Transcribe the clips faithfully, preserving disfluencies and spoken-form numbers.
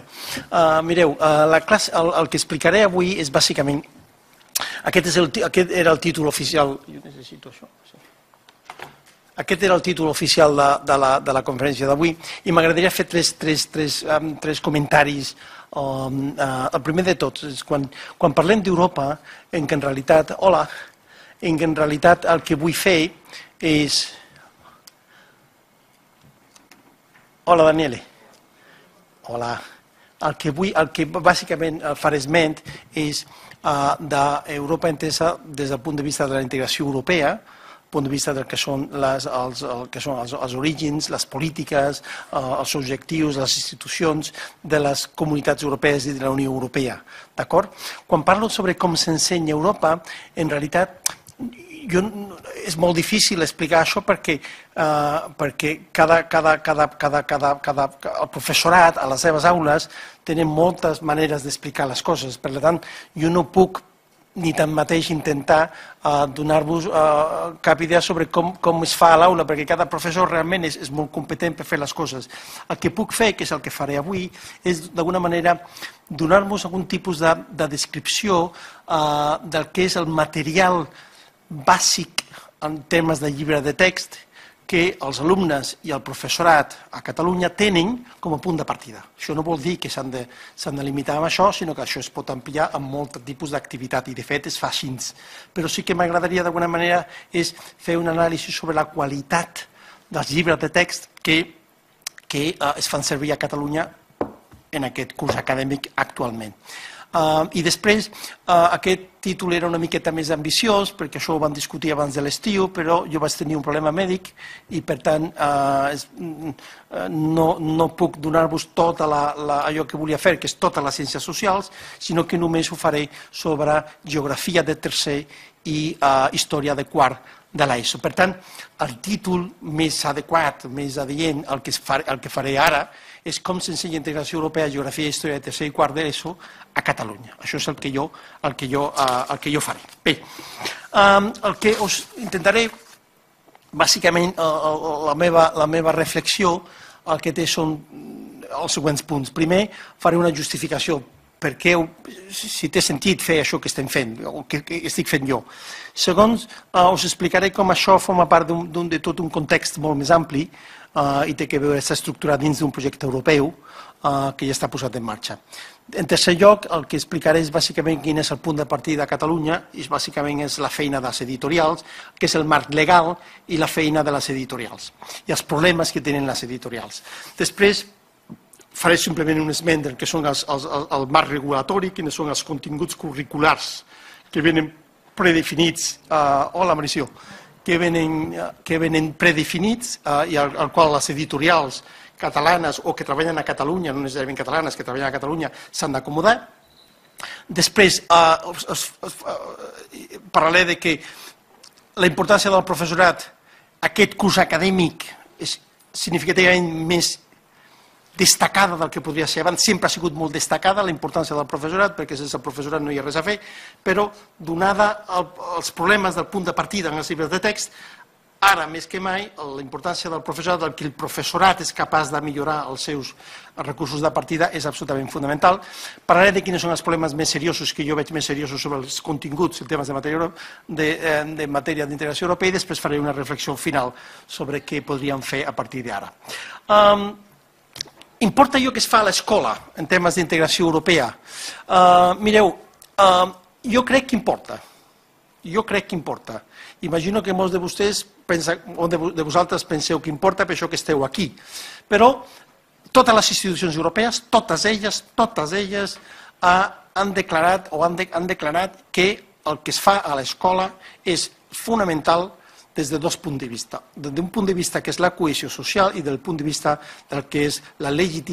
Mireu, el que explicaré avui és bàsicament... Aquest era el títol oficial... Jo necessito això. Aquest era el títol oficial de la conferència d'avui i m'agradaria fer tres comentaris. El primer de tots és quan parlem d'Europa, en què en realitat, hola, en què en realitat el que vull fer és... Hola, Daniele. Hola. El que vull, el que bàsicament faré esment és d'Europa entesa des del punt de vista de la integració europea, punt de vista del que són els orígens, les polítiques, els objectius, les institucions de les comunitats europees i de la Unió Europea. D'acord? Quan parlo sobre com s'ensenya Europa, en realitat és molt difícil explicar això perquè el professorat a les seves aules tenen moltes maneres d'explicar les coses. Per tant, jo no puc ni tanmateix intentar donar-vos cap idea sobre com es fa a l'aula, perquè cada professor realment és molt competent per fer les coses. El que puc fer, que és el que faré avui, és d'alguna manera donar-vos algun tipus de descripció del que és el material bàsic en termes de llibre de text que els alumnes i el professorat a Catalunya tenen com a punt de partida. Això no vol dir que s'han de limitar amb això, sinó que això es pot ampliar amb molt tipus d'activitat i de fet es fa així. Però sí que m'agradaria d'alguna manera és fer un anàlisi sobre la qualitat dels llibres de text que es fan servir a Catalunya en aquest curs acadèmic actualment. I després, aquest títol era una miqueta més ambiciós, perquè això ho vam discutir abans de l'estiu, però jo vaig tenir un problema mèdic i, per tant, no puc donar-vos tot allò que volia fer, que és totes les ciències socials, sinó que només ho faré sobre geografia de tercer i història de quart de l'ESO. Per tant, el títol més adequat, més adient, el que faré ara, és com s'ensenya integració europea, geografia i història de tercer i quart de l'ESO a Catalunya. Això és el que jo faré. Bé, el que us intentaré, bàsicament, la meva reflexió, el que té són els següents punts. Primer, faré una justificació perquè, si té sentit fer això que estem fent, o que estic fent jo. Segons, us explicaré com això forma part de tot un context molt més ampli i té que veure, està estructurat dins d'un projecte europeu que ja està posat en marxa. En tercer lloc, el que explicaré és bàsicament quin és el punt de partida a Catalunya i bàsicament és la feina de les editorials, que és el marc legal i la feina de les editorials i els problemes que tenen les editorials. Després, faré simplement un esment del que són el marc regulatori, quins són els continguts curriculars que venen predefinits. Hola, Mauricio. que venen predefinits i al qual les editorials catalanes o que treballen a Catalunya, no necessàriament catalanes, que treballen a Catalunya, s'han d'acomodar. Després, parlaré de que la importància del professorat, aquest curs acadèmic, és significativament més destacada del que podria ser abans, sempre ha sigut molt destacada la importància del professorat, perquè sense el professorat no hi ha res a fer, però donada els problemes del punt de partida en els llibres de text, ara més que mai la importància del professorat, del que el professorat és capaç de millorar els seus recursos de partida és absolutament fonamental. Parlaré de quins són els problemes més seriosos, que jo veig més seriosos sobre els continguts, els temes de matèria d'integració europea, i després faré una reflexió final sobre què podríem fer a partir d'ara. Importa allò que es fa a l'escola en temes d'integració europea? Mireu, jo crec que importa. Jo crec que importa. Imagino que molts de vostès o de vosaltres penseu que importa per això que esteu aquí. Però totes les institucions europees, totes elles, totes elles han declarat o han declarat que el que es fa a l'escola és fonamental des de dos punts de vista. Des d'un punt de vista que és la cohesió social i del punt de vista del que és la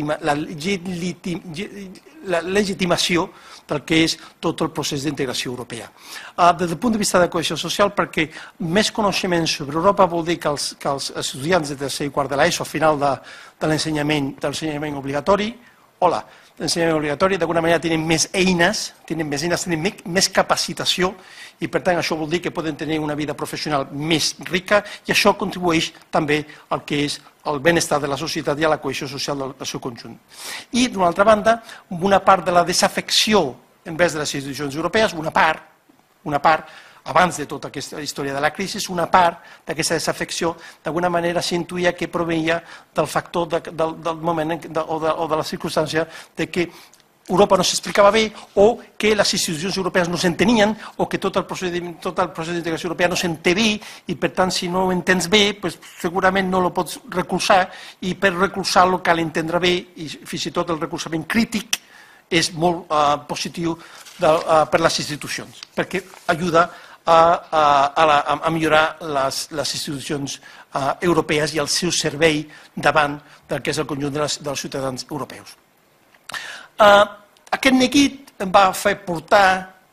legitimació del que és tot el procés d'integració europea. Des del punt de vista de cohesió social, perquè més coneixement sobre Europa vol dir que els estudiants de tercer i quart de l'ESO, al final de l'ensenyament obligatori, hola, d'ensenyament obligatori, d'alguna manera tenen més eines, tenen més eines, tenen més capacitació i per tant això vol dir que poden tenir una vida professional més rica i això contribueix també al que és el benestar de la societat i a la cohesió social del seu conjunt. I, d'una altra banda, una part de la desafecció envers de les institucions europees, una part, una part, abans de tota aquesta història de la crisi, una part d'aquesta desafecció d'alguna manera s'intuïa que proveïa del factor de, del, del moment de, o, de, o de la circumstància de que Europa no s'explicava bé o que les institucions europees no s'entenien o que tot el procés, tot el procés d'integració europea no s'entén bé i per tant si no ho entens bé pues, segurament no lo pots recolzar i per recolzar-lo cal entendre bé i fins i tot el recolzament crític és molt uh, positiu de, uh, per les institucions perquè ajuda A, a, a, la, a millorar les, les institucions uh, europees i el seu servei davant del que és el conjunt de les, dels ciutadans europeus. Uh, aquest neguit em va fer portar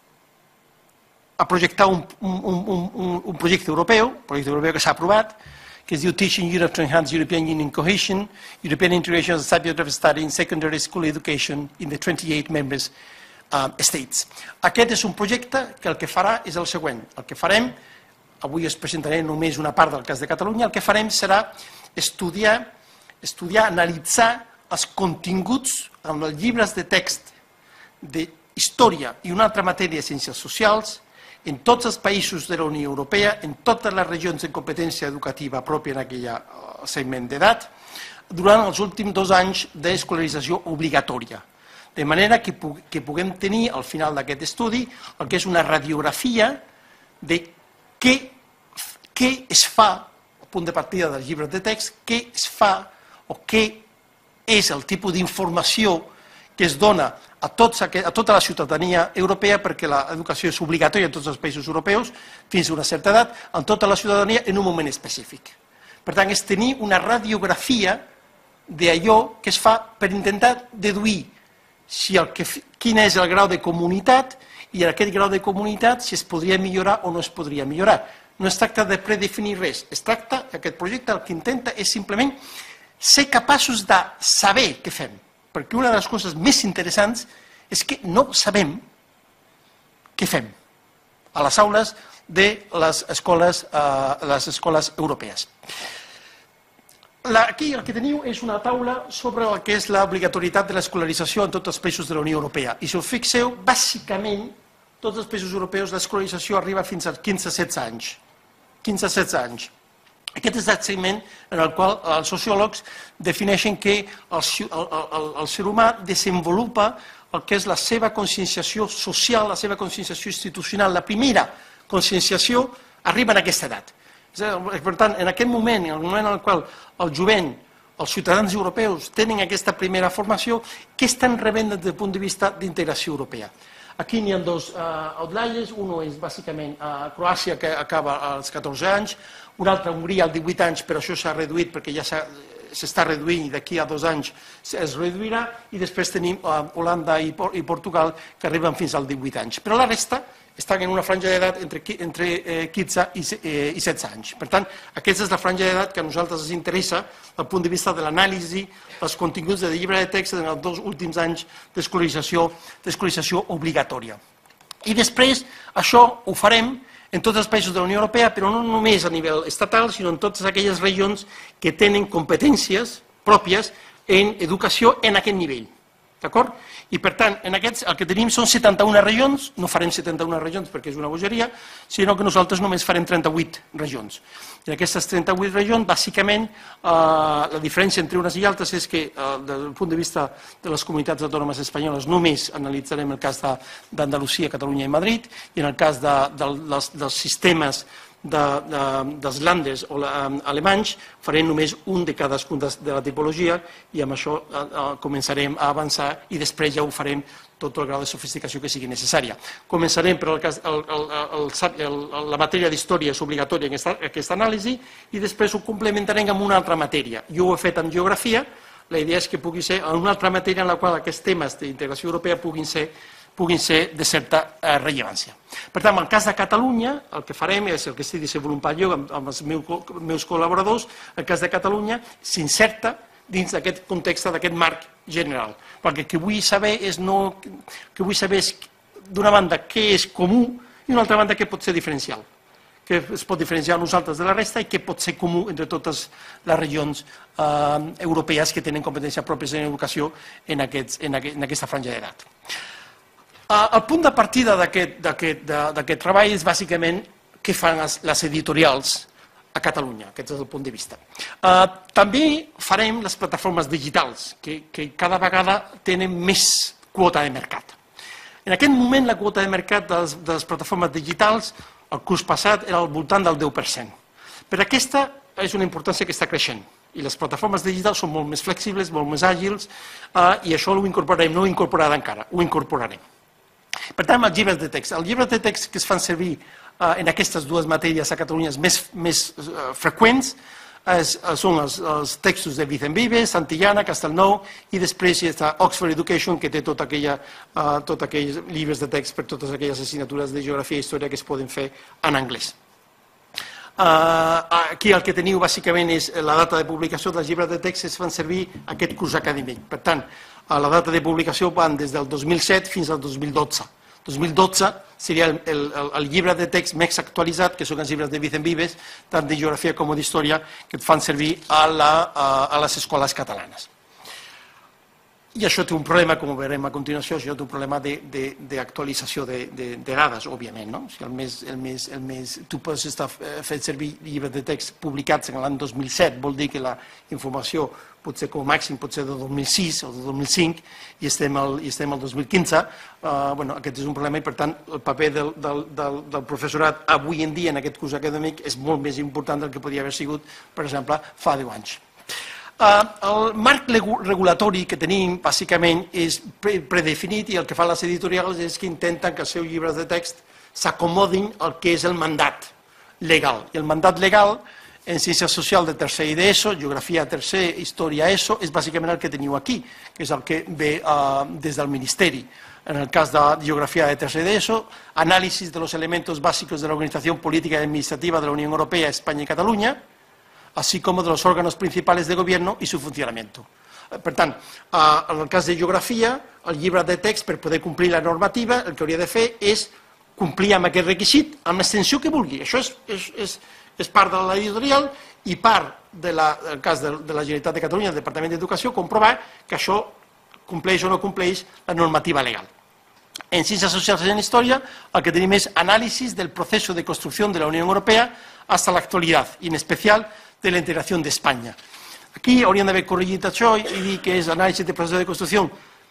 a projectar un, un, un, un, un projecte europeu, un projecte europeu que s'ha aprovat, que es diu Teaching Europe to Enhance European Union Cohesion, European Integration as a Subject of Study in Secondary School Education in the twenty-eight members Uh, States. Aquest és un projecte que el que farà és el següent. El que farem, avui us presentaré només una part del cas de Catalunya, el que farem serà estudiar, estudiar analitzar els continguts en els llibres de text d'història i una altra matèria de ciències socials en tots els països de la Unió Europea, en totes les regions de competència educativa pròpia en aquell segment d'edat, durant els últims dos anys d'escolarització obligatòria. De manera que, que puguem tenir al final d'aquest estudi el que és una radiografia de què, què es fa, al punt de partida dels llibres de text, què es fa o què és el tipus d'informació que es dona a, tots, a tota la ciutadania europea, perquè l'educació és obligatòria en tots els països europeus, fins a una certa edat, en tota la ciutadania en un moment específic. Per tant, és tenir una radiografia d'allò que es fa per intentar deduir si el que, quin és el grau de comunitat i en aquest grau de comunitat si es podria millorar o no es podria millorar. No es tracta de predefinir res, es tracta, aquest projecte el que intenta és simplement ser capaços de saber què fem, perquè una de les coses més interessants és que no sabem què fem a les aules de les escoles, eh, les escoles europees. Aquí el que teniu és una taula sobre el que és l'obligatorietat de l'escolarització en tots els països de la Unió Europea. I si us fixeu, bàsicament, tots els països europeus l'escolarització arriba fins als quinze a setze anys. quinze a setze anys. Aquest és el segment en el qual els sociòlegs defineixen que el, el, el, el ser humà desenvolupa el que és la seva conscienciació social, la seva conscienciació institucional. La primera conscienciació arriba en aquesta edat. Per tant, en aquest moment, en el moment en el qual el jovent, els ciutadans europeus tenen aquesta primera formació, què estan rebent des del punt de vista d'integració europea? Aquí n'hi ha dos uh, outliers, un és bàsicament uh, Croàcia, que acaba als catorze anys, un altre Hongria als divuit anys, però això s'ha reduït perquè ja s'està reduint i d'aquí a dos anys es reduirà, i després tenim uh, Holanda i, i Portugal que arriben fins als divuit anys. Però la resta estan en una franja d'edat entre, entre eh, quinze i, eh, i setze anys. Per tant, aquesta és la franja d'edat que a nosaltres ens interessa des del punt de vista de l'anàlisi dels continguts de llibre de text en els dos últims anys d'escolarització d'escolarització obligatòria. I després, això ho farem en tots els països de la Unió Europea, però no només a nivell estatal, sinó en totes aquelles regions que tenen competències pròpies en educació en aquest nivell. D'acord? I per tant, en aquests, el que tenim són setanta-una regions, no farem setanta-una regions perquè és una bogeria, sinó que nosaltres només farem trenta-vuit regions. I en aquestes trenta-vuit regions, bàsicament, eh, la diferència entre unes i altres és que, eh, des del punt de vista de les comunitats autònomes espanyoles, només analitzarem el cas d'Andalusia, Catalunya i Madrid, i en el cas de, de, dels, dels sistemes de, de, dels lànders o la, alemanys, farem només un de cadascun de, de la tipologia i amb això eh, eh, començarem a avançar i després ja ho farem tot el grau de sofisticació que sigui necessària. Començarem per el cas, el, el, el, el, la matèria d'història és obligatòria en aquesta, aquesta anàlisi i després ho complementarem amb una altra matèria. Jo ho he fet amb geografia, la idea és que pugui ser una altra matèria en la qual aquests temes d'integració europea puguin ser puguin ser de certa eh, rellevància. Per tant, en el cas de Catalunya, el que farem és el que estic desenvolupant jo amb, amb els meus, meus col·laboradors, el cas de Catalunya s'inserta dins d'aquest context, d'aquest marc general. Perquè el que vull saber és, no, que vull saber és d'una banda, què és comú i d'una altra banda, què pot ser diferencial. Què es pot diferenciar nosaltres de la resta i què pot ser comú entre totes les regions eh, europees que tenen competències pròpies en educació en, aquests, en, aquest, en aquesta franja d'edat. Eh, el punt de partida d'aquest treball és bàsicament què fan les, les editorials a Catalunya, aquest és el punt de vista. Eh, també farem les plataformes digitals, que, que cada vegada tenen més quota de mercat. En aquest moment, la quota de mercat de les, de les plataformes digitals, el curs passat, era al voltant del deu per cent. Però aquesta és una importància que està creixent. I les plataformes digitals són molt més flexibles, molt més àgils, eh, i això ho incorporarem, no ho incorporarem encara, ho incorporarem. Per tant, els llibres de text. Els llibres de text que es fan servir eh, en aquestes dues matèries a Catalunya més, més eh, freqüents Es, són els, els textos de Vicent Vives, Santillana, Castelnou, i després hi està Oxford Education, que té tota aquella, uh, tot aquells llibres de text per totes aquelles assignatures de geografia i història que es poden fer en anglès. Uh, aquí el que teniu bàsicament és la data de publicació dels llibres de text que es fan servir aquest curs acadèmic. Per tant, la data de publicació van des del dos mil set fins al dos mil dotze. dos mil dotze seria el, el, el llibre de text més actualitzat, que són els llibres de Vicent Vives, tant de geografia com d'història, que et fan servir a, la, a, a les escoles catalanes. I això té un problema, com veurem a continuació, això té un problema d'actualització de, de, de, de dades, òbviament. No? O sigui, el més, el més, el més, tu pots estar fent servir llibres de text publicats en l'any dos mil set, vol dir que la informació potser com a màxim pot ser de dos mil sis o de dos mil cinc, i estem al, i estem al dos mil quinze. Uh, bueno, aquest és un problema i, per tant, el paper del, del, del, del professorat avui en dia en aquest curs acadèmic és molt més important del que podia haver sigut, per exemple, fa deu anys. Uh, el marc regulatori que tenim, bàsicament, és pre predefinit i el que fan les editorials és que intenten que els seus llibres de text s'acomodin al que és el mandat legal. I el mandat legal en ciència social de tercer i d'ESO, geografia tercer, història ESO, és bàsicament el que teniu aquí, que és el que ve uh, des del Ministeri. En el cas de geografia de tercer d'ESO, análisis de los elementos básicos de la organización política y administrativa de la Unión Europea, España y Cataluña, así como de los órganos principales de gobierno y su funcionamiento. Per tant, en el cas de geografia, el llibre de text, per poder complir la normativa, el que hauria de fer és complir amb aquest requisit, amb l'extensió que vulgui. Això és, és, és, és part de l'editorial i part, de la, en el cas de, de la Generalitat de Catalunya, del Departament d'Educació, comprovar que això compleix o no compleix la normativa legal. En Ciències Socials i en Història, el que tenim és anàlisis del procés de construcció de la Unió Europea hasta la actualidad, i en especial de la integració d'Espanya. Aquí hauríem d'haver corregit això i dir que és anàlisi del procés de construcció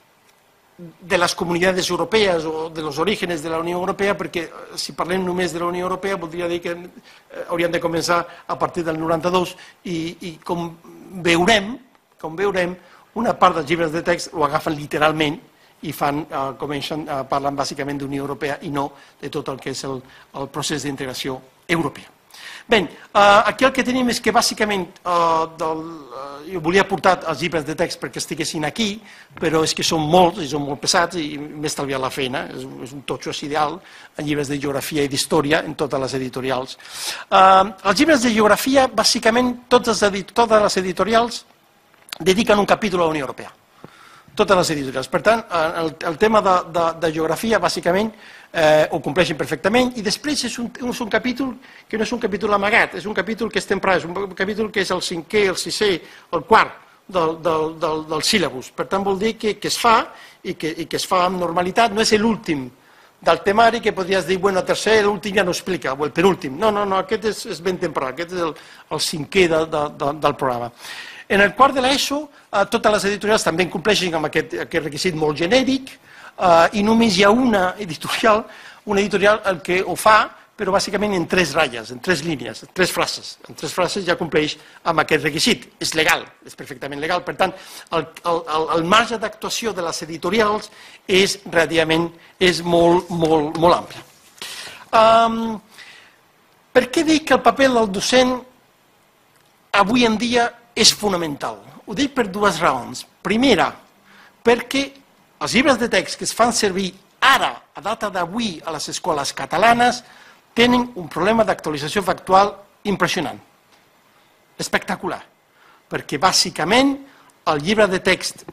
de les comunitats europees o de los orígenes de la Unió Europea, perquè si parlem només de la Unió Europea voldria dir que hauríem de començar a partir del noranta-dos i, i com veurem, com veurem, una part dels llibres de text ho agafen literalment i fan, uh, comencen, uh, parlen bàsicament d'Unió Europea i no de tot el que és el, el procés d'integració europea. Bé, uh, aquí el que tenim és que bàsicament uh, del, uh, jo volia portar els llibres de text perquè estiguessin aquí, però és que són molts i són molt pesats i m'he estalviat la feina, és, és un totxo és ideal, en llibres de geografia i d'història en totes les editorials. Uh, els llibres de geografia, bàsicament, totes les, totes les editorials dediquen un capítol a la Unió Europea. Totes les editorials. Per tant, el, el tema de, de, de geografia, bàsicament, eh, ho compleixen perfectament, i després és un, és un capítol que no és un capítol amagat, és un capítol que és temporal, és un capítol que és el cinquè, el sisè, el quart del, del, del, del síl·labus. Per tant, vol dir que, que es fa i que, i que es fa amb normalitat, no és l'últim del temari que podries dir, bueno, el tercer, l'últim ja no explica, o el penúltim. No, no, no, aquest és, és ben temporal, aquest és el, el cinquè de, de, de, del programa. En el quart de l'ESO, eh, totes les editorials també compleixen amb aquest, aquest requisit molt genèric eh, i només hi ha una editorial, una editorial el que ho fa, però bàsicament en tres ratlles, en tres línies, en tres frases. En tres frases ja compleix amb aquest requisit. És legal, és perfectament legal. Per tant, el, el, el marge d'actuació de les editorials és relativament és molt, molt, molt ampli. Um, per què dic que el paper del docent avui en dia és fonamental? Ho dic per dues raons. Primera, perquè els llibres de text que es fan servir ara, a data d'avui, a les escoles catalanes, tenen un problema d'actualització factual impressionant, espectacular, perquè bàsicament el llibre de text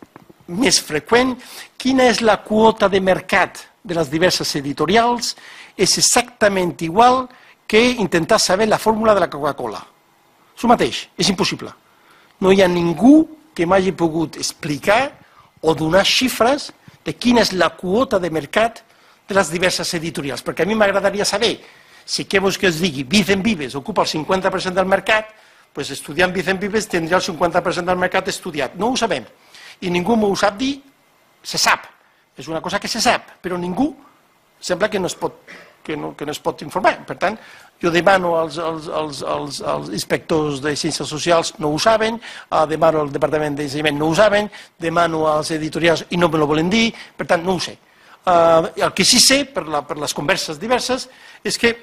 més freqüent, quina és la quota de mercat de les diverses editorials, és exactament igual que intentar saber la fórmula de la Coca-Cola. És el mateix, és impossible. No hi ha ningú que m'hagi pogut explicar o donar xifres de quina és la quota de mercat de les diverses editorials, perquè a mi m'agradaria saber si què vols que es digui Vicent Vives ocupa el cinquanta per cent del mercat, doncs estudiant Vicent Vives tindria el cinquanta per cent del mercat estudiat. No ho sabem. I ningú m'ho sap dir, se sap. És una cosa que se sap, però ningú sembla que no es pot, que no, que no es pot informar. Per tant, jo demano als, als, als, als, als inspectors de Ciències Socials, no ho saben, demano al Departament d'Ensenyament, no ho saben, demano als editorials i no me lo volen dir, per tant, no ho sé. Uh, el que sí sé, per, la, per les converses diverses, és que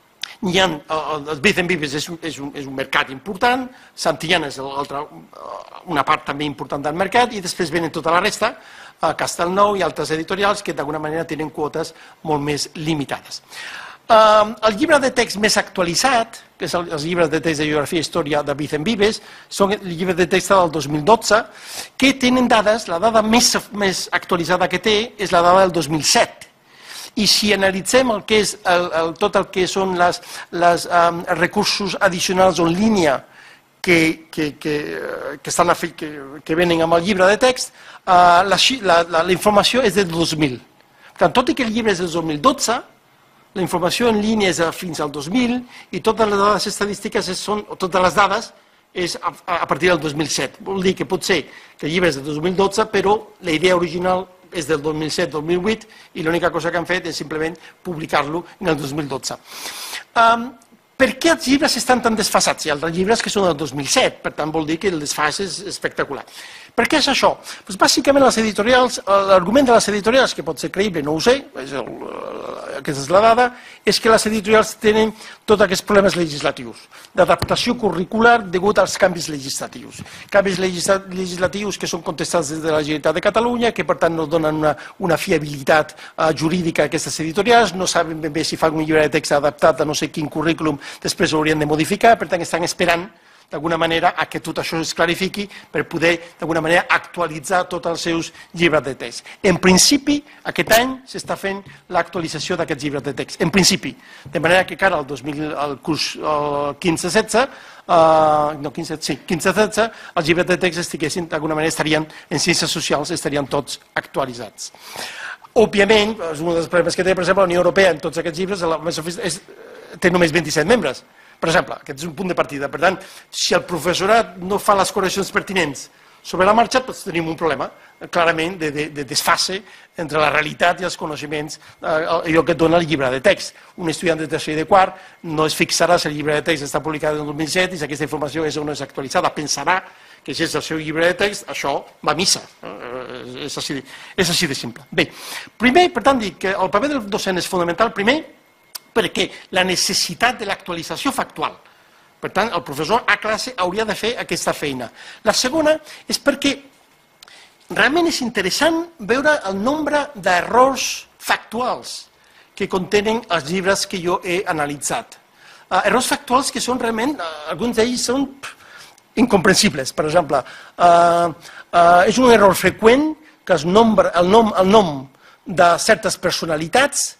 hi ha, el Vicent Vives és, és, un, és un mercat important, Santillana és altra, una part també important del mercat, i després venen tota la resta, a Castellnou i altres editorials que d'alguna manera tenen quotes molt més limitades. Uh, el llibre de text més actualitzat, que és el, els llibres de text de geografia i història de Vicent Vives, són el llibre de text del dos mil dotze, que tenen dades, la dada més, més actualitzada que té és la dada del dos mil set. I si analitzem el que és el, el, tot el que són les, les um, recursos addicionals en línia que, que, que, que, estan a fer, que, que venen amb el llibre de text, uh, la, la, la, la informació és del dos mil. Per tant, tot i que el llibre és del dos mil dotze, la informació en línia és fins al dos mil i totes les dades estadístiques són, totes les dades és a, a partir del dos mil set. Vol dir que pot ser que el llibre és del dos mil dotze, però la idea original és del dos mil set dos mil vuit i l'única cosa que han fet és simplement publicar-lo en el dos mil dotze. Um, per què els llibres estan tan desfasats? Hi ha altres llibres que són del dos mil set, per tant vol dir que el desfas és espectacular. Per què és això? Pues bàsicament les editorials, l'argument de les editorials, que pot ser creïble, no ho sé, és el, aquesta és la dada, és que les editorials tenen tots aquests problemes legislatius, d'adaptació curricular degut als canvis legislatius. Canvis legislatius que són contestats des de la Generalitat de Catalunya, que per tant no donen una, una fiabilitat uh, jurídica a aquestes editorials, no saben ben bé si fan un llibre de text adaptat a no sé quin currículum, després ho haurien de modificar, per tant estan esperant d'alguna manera a que tot això es clarifiqui per poder d'alguna manera actualitzar tots els seus llibres de text. En principi, aquest any s'està fent l'actualització d'aquests llibres de text, en principi, de manera que cara al, dos mil, al curs quinze setze, uh, no quinze, sí, quinze setze, els llibres de text estiguessin, d'alguna manera estarien en ciències socials, estarien tots actualitzats. Òbviament, és un dels problemes que té, per exemple, la Unió Europea en tots aquests llibres és, és, té només vint-i-set membres. Per exemple, aquest és un punt de partida. Per tant, si el professorat no fa les correccions pertinents sobre la marxa, doncs tenim un problema, clarament, de, de, de desfase entre la realitat i els coneixements, eh, allò que et dona el llibre de text. Un estudiant de tercer i de quart no es fixarà si el llibre de text està publicat en el dos mil set i si aquesta informació és o no és actualitzada. Pensarà que si és el seu llibre de text, això va a missa. Eh, és, així, és així de simple. Bé, primer, per tant, dic que el paper del docent és fonamental, primer, perquè la necessitat de l'actualització factual. Per tant, el professor a classe hauria de fer aquesta feina. La segona és perquè realment és interessant veure el nombre d'errors factuals que contenen els llibres que jo he analitzat. Uh, errors factuals que són realment, uh, alguns d'ells són incomprensibles. Per exemple, uh, uh, és un error freqüent que el, nombre, el, nom, el nom de certes personalitats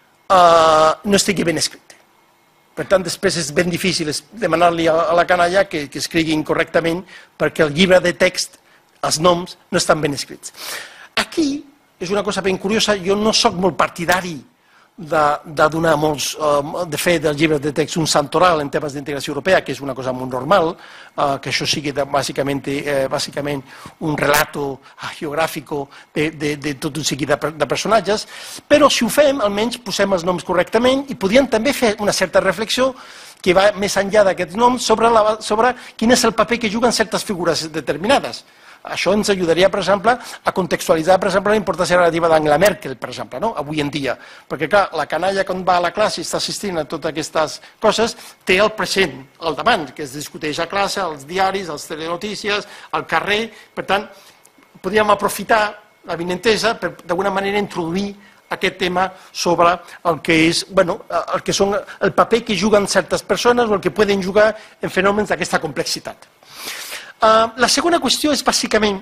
Uh, no estigui ben escrit. Per tant, després és ben difícil demanar-li a la canalla que, que escrigui incorrectament perquè el llibre de text, els noms, no estan ben escrits. Aquí és una cosa ben curiosa, jo no sóc molt partidari de, de donar molts, uh, de fer del llibre de text un santoral en temes d'integració europea, que és una cosa molt normal, uh, que això sigui de, bàsicament, eh, bàsicament un relato geogràfic de, de, de tot un seguit de, de personatges, però si ho fem, almenys posem els noms correctament i podríem també fer una certa reflexió que va més enllà d'aquests noms sobre, la, sobre quin és el paper que juguen certes figures determinades. Això ens ajudaria, per exemple, a contextualitzar, per exemple, la importància relativa d'Angela Merkel, per exemple, no? Avui en dia. Perquè, clar, la canalla quan va a la classe i està assistint a totes aquestes coses, té el present al davant, que es discuteix a classe, als diaris, als telenotícies, al carrer. Per tant, podríem aprofitar la vinentesa per, d'alguna manera, introduir aquest tema sobre el que és, bueno, el que són el paper que juguen certes persones o el que poden jugar en fenòmens d'aquesta complexitat. La segona qüestió és bàsicament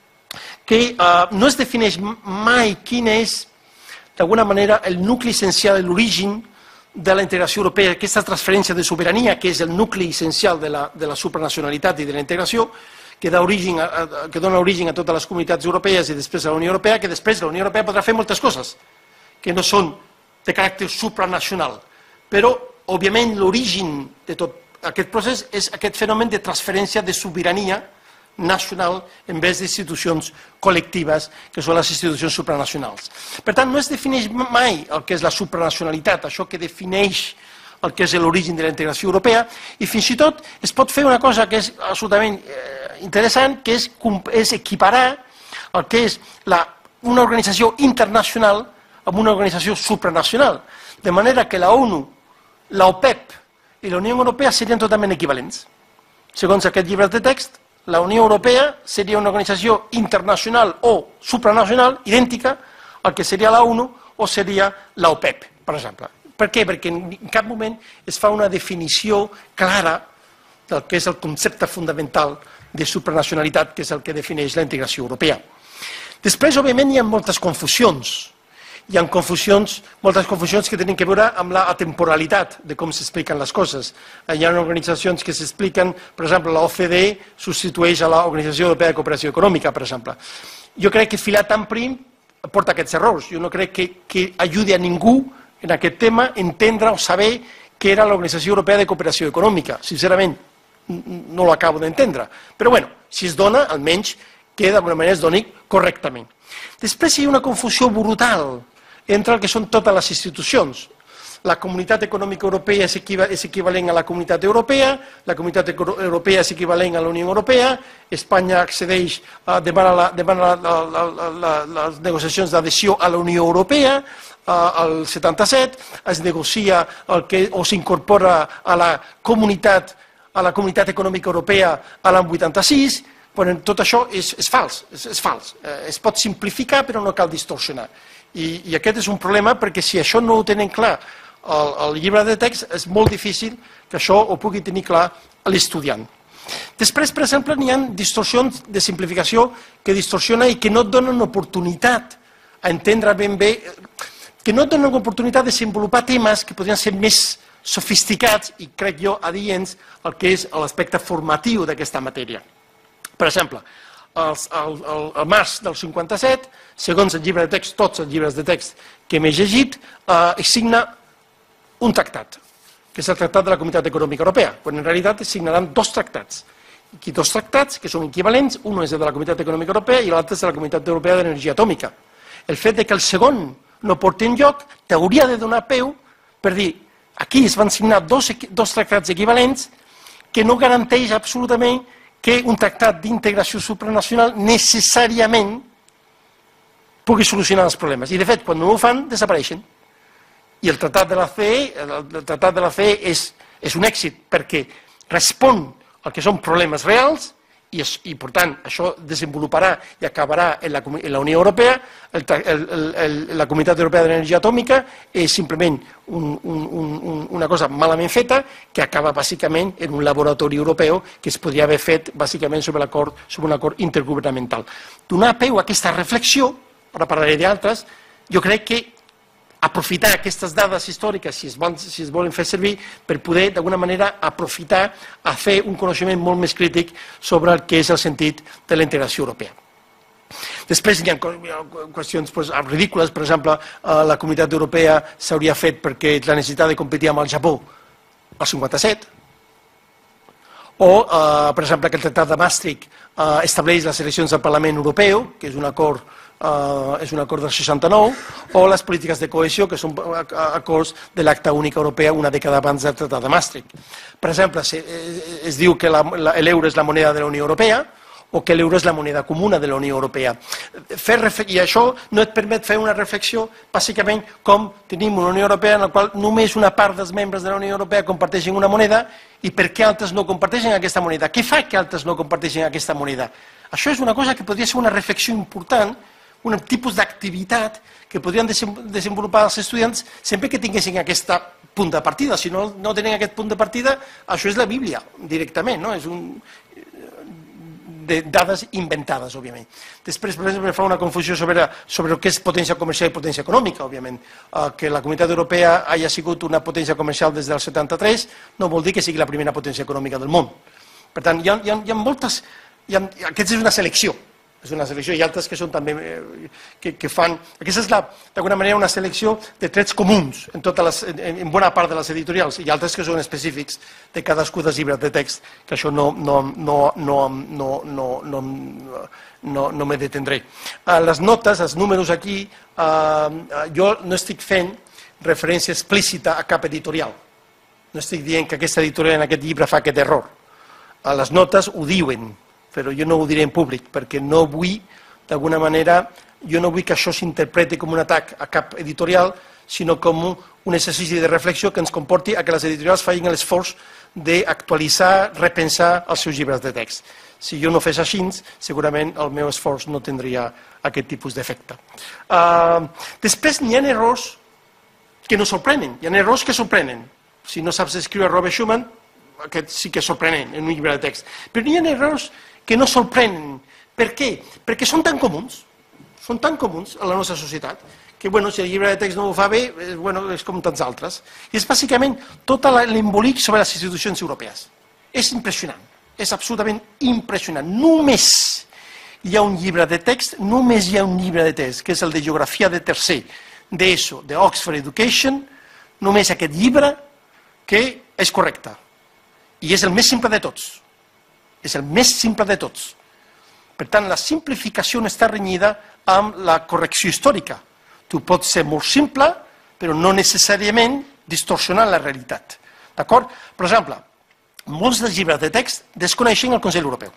que no es defineix mai quin és, d'alguna manera, el nucli essencial, l'origen de la integració europea, aquesta transferència de sobirania, que és el nucli essencial de la, de la supranacionalitat i de la integració, que, origen a, que dona origen a totes les comunitats europees i després a la Unió Europea, que després la Unió Europea podrà fer moltes coses que no són de caràcter supranacional. Però, òbviament, l'origen de tot aquest procés és aquest fenomen de transferència de sobirania nacional en vez d'institucions col·lectives, que són les institucions supranacionals. Per tant, no es defineix mai el que és la supranacionalitat, això que defineix el que és l'origen de la integració europea, i fins i tot es pot fer una cosa que és absolutament interessant, que és, és equiparar el que és la, una organització internacional amb una organització supranacional, de manera que la ONU, la OPEP i la Unió Europea serien totalment equivalents. Segons aquest llibre de text, la Unió Europea seria una organització internacional o supranacional idèntica al que seria la ONU o seria la OPEP, per exemple. Per què? Perquè en cap moment es fa una definició clara del que és el concepte fundamental de supranacionalitat, que és el que defineix la integració europea. Després, òbviament, hi ha moltes confusions. Hi ha confusions, moltes confusions que tenen a veure amb la temporalitat de com s'expliquen les coses. Hi ha organitzacions que s'expliquen, per exemple, la O C D E substitueix a l'Organització Europea de Cooperació Econòmica, per exemple. Jo crec que filar tan prim porta aquests errors. Jo no crec que, que ajudi a ningú en aquest tema entendre o saber què era l'Organització Europea de Cooperació Econòmica. Sincerament, no l'acabo d'entendre. Però, bueno, si es dona, almenys que d'alguna manera es doni correctament. Després hi ha una confusió brutal entre el que són totes les institucions. La Comunitat Econòmica Europea és equivalent a la Comunitat Europea, la Comunitat Europea és equivalent a la Unió Europea, Espanya accedeix, demana les negociacions d'adhesió a la Unió Europea, al setanta-set, es negocia el que, o s'incorpora a la Comunitat, a la Comunitat Econòmica Europea a l'any vuitanta-sis. Bueno, tot això és, és fals, és, és fals. Eh, es pot simplificar però no cal distorsionar. I, I aquest és un problema perquè si això no ho tenen clar al, al llibre de text és molt difícil que això ho pugui tenir clar l'estudiant. Després, per exemple, n'hi ha distorsions de simplificació que distorsiona i que no et donen oportunitat a entendre ben bé, que no et donen l'oportunitat de desenvolupar temes que podrien ser més sofisticats i, crec jo, adients el que és l'aspecte formatiu d'aquesta matèria. Per exemple, al març del cinquanta-set, segons el llibre de text, tots els llibres de text que m'he llegit, es signa un tractat, que és el Tractat de la Comunitat Econòmica Europea, quan en realitat es signaran dos tractats. Aquí dos tractats que són equivalents, un és el de la Comunitat Econòmica Europea i l'altre és de la Comunitat Europea d'Energia Atòmica. El fet que el segon no porti enlloc t'hauria de donar peu per dir aquí es van signar dos, dos tractats equivalents que no garanteix absolutament que un tractat d'integració supranacional necessàriament pugui solucionar els problemes. I, de fet, quan no ho fan, desapareixen. I el tractat de la C E, el tractat de la C E és, és un èxit perquè respon al que són problemes reals i, es, i per tant, això desenvoluparà i acabarà en la, en la Unió Europea. El, el, el, la Comunitat Europea d'Energia Atòmica és simplement un, un, un, una cosa malament feta que acaba bàsicament en un laboratori europeu que es podria haver fet bàsicament sobre, sobre un acord intergovernamental. Donar peu a aquesta reflexió, ara parlaré d'altres, jo crec que aprofitar aquestes dades històriques, si es, volen, si es volen fer servir, per poder, d'alguna manera, aprofitar a fer un coneixement molt més crític sobre el que és el sentit de la integració europea. Després hi ha qüestions pues, ridícules, per exemple, la Comunitat Europea s'hauria fet perquè la necessitat de competir amb el Japó al cinquanta-set, o, eh, per exemple, que el Tractat de Maastricht eh, estableix les eleccions del Parlament Europeu, que és un acord Uh, és un acord del seixanta-nou, o les polítiques de cohesió, que són acords de l'Acta Única Europea una dècada abans del Tractat de Maastricht. Per exemple, se, es diu que l'euro és la moneda de la Unió Europea o que l'euro és la moneda comuna de la Unió Europea. Fer, I això no et permet fer una reflexió, bàsicament, com tenim una Unió Europea en la qual només una part dels membres de la Unió Europea comparteixen una moneda i per què altres no comparteixen aquesta moneda? Què fa que altres no comparteixen aquesta moneda? Això és una cosa que podria ser una reflexió important, un tipus d'activitat que podrien desenvolupar els estudiants sempre que tinguessin aquest punt de partida. Si no, no tenen aquest punt de partida, això és la Bíblia, directament. No? És un... de dades inventades, òbviament. Després, per exemple, fa una confusió sobre, sobre el que és potència comercial i potència econòmica, òbviament. Uh, que la Comunitat Europea hagi sigut una potència comercial des del setanta-tres no vol dir que sigui la primera potència econòmica del món. Per tant, hi ha, hi ha, hi ha moltes... Hi ha, aquesta és una selecció. És una selecció, i altres que són també, eh, que, que fan... Aquesta és, d'alguna manera, una selecció de trets comuns en, totes les, en, en bona part de les editorials, i altres que són específics de cadascú dels llibres de text, que això no, no, no, no, no, no, no, no, no me detendré. A les notes, els números aquí, eh, jo no estic fent referència explícita a cap editorial. No estic dient que aquesta editorial en aquest llibre fa aquest error. A les notes ho diuen, però jo no ho diré en públic, perquè no vull, d'alguna manera, jo no vull que això s'interpreti com un atac a cap editorial, sinó com un exercici de reflexió que ens comporti a que les editorials facin l'esforç d'actualitzar, repensar els seus llibres de text. Si jo no fes així, segurament el meu esforç no tindria aquest tipus d'efecte. Uh, després n'hi ha errors que no sorprenen, hi ha errors que sorprenen. Si no saps escriure Robert Schuman, aquest sí que és sorprenent en un llibre de text. Però n'hi ha errors que no sorprenen. Per què? Perquè són tan comuns, són tan comuns a la nostra societat, que bueno, si el llibre de text no ho fa bé, eh, bueno, és com tants altres. I és bàsicament tot l'embolic sobre les institucions europees. És impressionant, és absolutament impressionant. Només hi ha un llibre de text, només hi ha un llibre de text, que és el de Geografia de tercer, d'ESO, d'Oxford Education, només aquest llibre que és correcte. I és el més simple de tots. És el més simple de tots. Per tant, la simplificació no està renyida amb la correcció històrica. Tu pots ser molt simple, però no necessàriament distorsionant la realitat. D'acord? Per exemple, molts dels llibres de text desconeixen el Consell Europeu.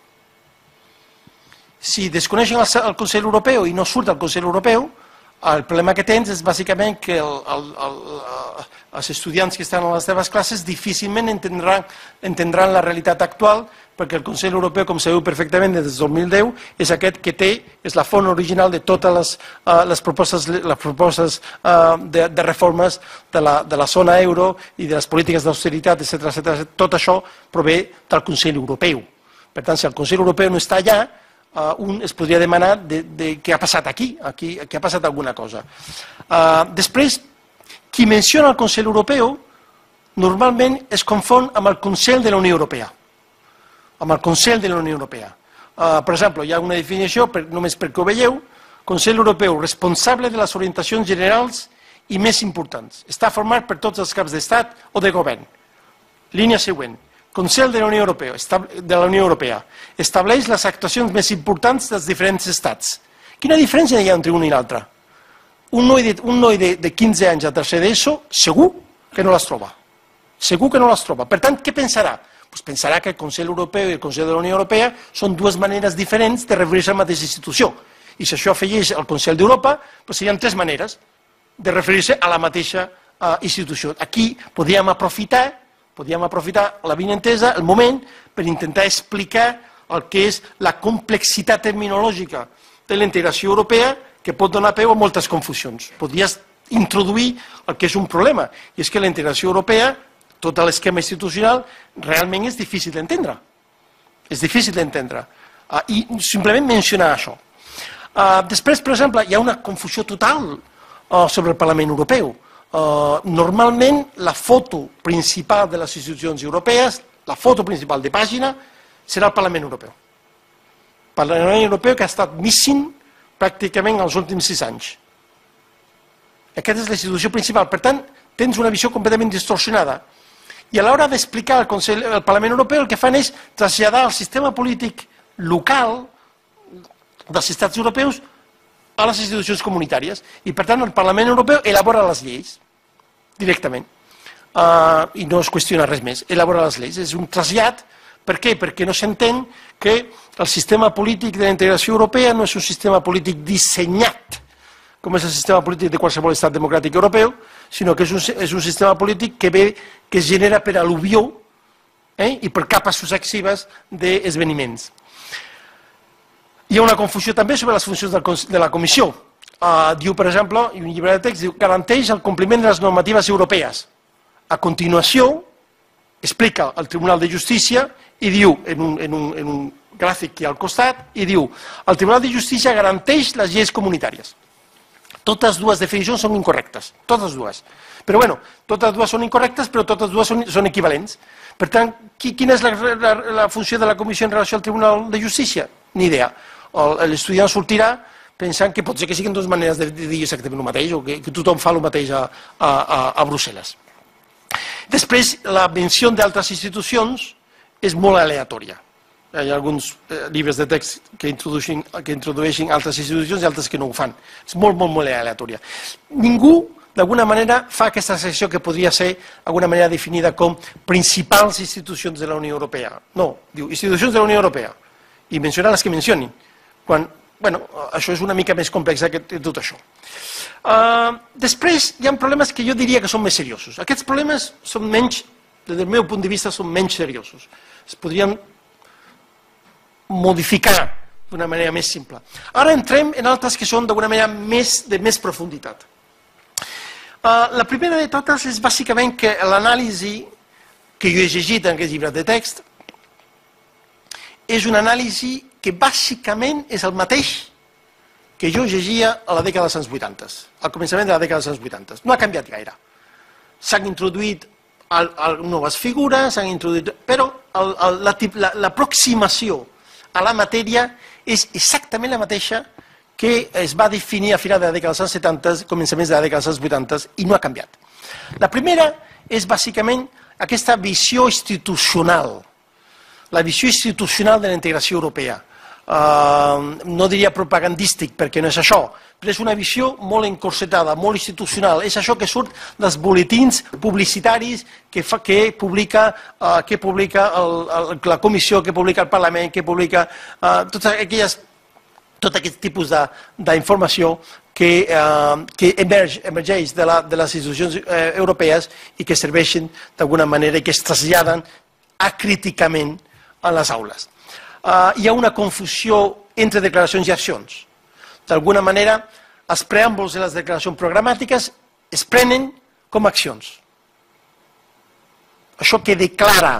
Si desconeixen el Consell Europeu i no surt el Consell Europeu, el problema que tens és bàsicament que el, el, el, els estudiants que estan a les teves classes difícilment entendran, entendran la realitat actual, perquè el Consell Europeu, com sabeu perfectament des del dos mil deu, és aquest que té, és la font original de totes les, uh, les propostes, les propostes uh, de, de reformes de la, de la zona euro i de les polítiques d'austeritat, etcètera, etcètera. Tot això prové del Consell Europeu. Per tant, si el Consell Europeu no està allà, Uh, un es podria demanar de, de què ha passat aquí, aquí, que ha passat alguna cosa. Uh, després, qui menciona el Consell Europeu normalment es confon amb el Consell de la Unió Europea. Amb el Consell de la Unió Europea. Uh, per exemple, hi ha una definició, per, només perquè ho veieu, Consell Europeu responsable de les orientacions generals i més importants. Està format per tots els caps d'estat o de govern. Línia següent. Consell de la Unió Europea, de la Unió Europea estableix les actuacions més importants dels diferents estats. Quina diferència hi ha entre un i l'altre? Un noi, de, un noi de, de quinze anys a tercer d'ESO segur que no les troba. Segur que no les troba. Per tant, què pensarà? Pues pensarà que el Consell Europeu i el Consell de la Unió Europea són dues maneres diferents de referir-se a la mateixa institució. I si això afegeix al Consell d'Europa, pues serien tres maneres de referir-se a la mateixa uh, institució. Aquí podríem aprofitar podíem aprofitar la vinentesa, el moment, per intentar explicar el que és la complexitat terminològica de la integració europea que pot donar peu a moltes confusions. Podries introduir el que és un problema, i és que la integració europea, tot l'esquema institucional, realment és difícil d'entendre. És difícil d'entendre. Uh, I simplement mencionar això. Uh, després, per exemple, hi ha una confusió total uh, sobre el Parlament Europeu. Uh, normalment la foto principal de les institucions europees, la foto principal de pàgina, serà el Parlament Europeu. El Parlament Europeu que ha estat missing pràcticament els últims sis anys. Aquesta és la institució principal. Per tant, tens una visió completament distorsionada. I a l'hora d'explicar el, Consell, el Parlament Europeu el que fan és traslladar el sistema polític local dels estats europeus a les institucions comunitàries. I, per tant, el Parlament Europeu elabora les lleis directament. Uh, I no es qüestiona res més. Elabora les lleis. És un trasllat. Per què? Perquè no s'entén que el sistema polític de la integració europea no és un sistema polític dissenyat com és el sistema polític de qualsevol estat democràtic europeu, sinó que és un, és un sistema polític que ve, que es genera per al·luvió eh, i per capes successives d'esdeveniments. Hi ha una confusió també sobre les funcions del, de la Comissió. Uh, diu, per exemple, i un llibre de text, diu, garanteix el compliment de les normatives europees. A continuació, explica el Tribunal de Justícia i diu, en un, en un, en un gràfic que hi ha al costat, i diu el Tribunal de Justícia garanteix les lleis comunitàries. Totes dues definicions són incorrectes, totes dues. Però bueno, totes dues són incorrectes, però totes dues són, són equivalents. Per tant, qui, quina és la, la, la funció de la Comissió en relació al Tribunal de Justícia? Ni idea. L'estudiant sortirà pensant que pot ser que siguin dues maneres de dir exactament el mateix, o que, que tothom fa el mateix a, a, a Brussel·les. Després, la menció d'altres institucions és molt aleatòria. Hi ha alguns eh, llibres de text que introdueixin, que introdueixin altres institucions i altres que no ho fan. És molt, molt, molt aleatòria. Ningú, d'alguna manera, fa aquesta secció que podria ser, d'alguna manera, definida com principals institucions de la Unió Europea. No, diu institucions de la Unió Europea. I mencionar les que mencionin. Quan, bueno, això és una mica més complex que tot això. Uh, després, hi ha problemes que jo diria que són més seriosos. Aquests problemes són menys, des del meu punt de vista, són menys seriosos. Es podrien modificar d'una manera més simple. Ara entrem en altres que són d'alguna manera més, de més profunditat. Uh, la primera de totes és bàsicament que l'anàlisi que jo he llegit en aquest llibre de text és una anàlisi que bàsicament és el mateix que jo llegia a la dècada dels anys vuitanta, al començament de la dècada dels anys vuitanta. No ha canviat gaire. S'han introduït al, al, noves figures, s'han introduït, però el, el, l'aproximació la, a la matèria és exactament la mateixa que es va definir a final de la dècada dels anys setanta, començaments de la dècada dels anys vuitanta, i no ha canviat. La primera és bàsicament aquesta visió institucional, la visió institucional de la integració europea. Uh, no diria propagandístic, perquè no és això, però és una visió molt encorsetada, molt institucional. És això que surt dels boletins publicitaris que, fa, que publica, uh, que publica el, el, la Comissió, que publica el Parlament, que publica uh, totes aquelles, tot aquest tipus d'informació que, uh, que emerge, emergeix de, la, de les institucions uh, europees i que serveixen d'alguna manera i que es traslladen acríticament a les aules. Uh, hi ha una confusió entre declaracions i accions. D'alguna manera, els preàmbuls de les declaracions programàtiques es prenen com accions. Això que declara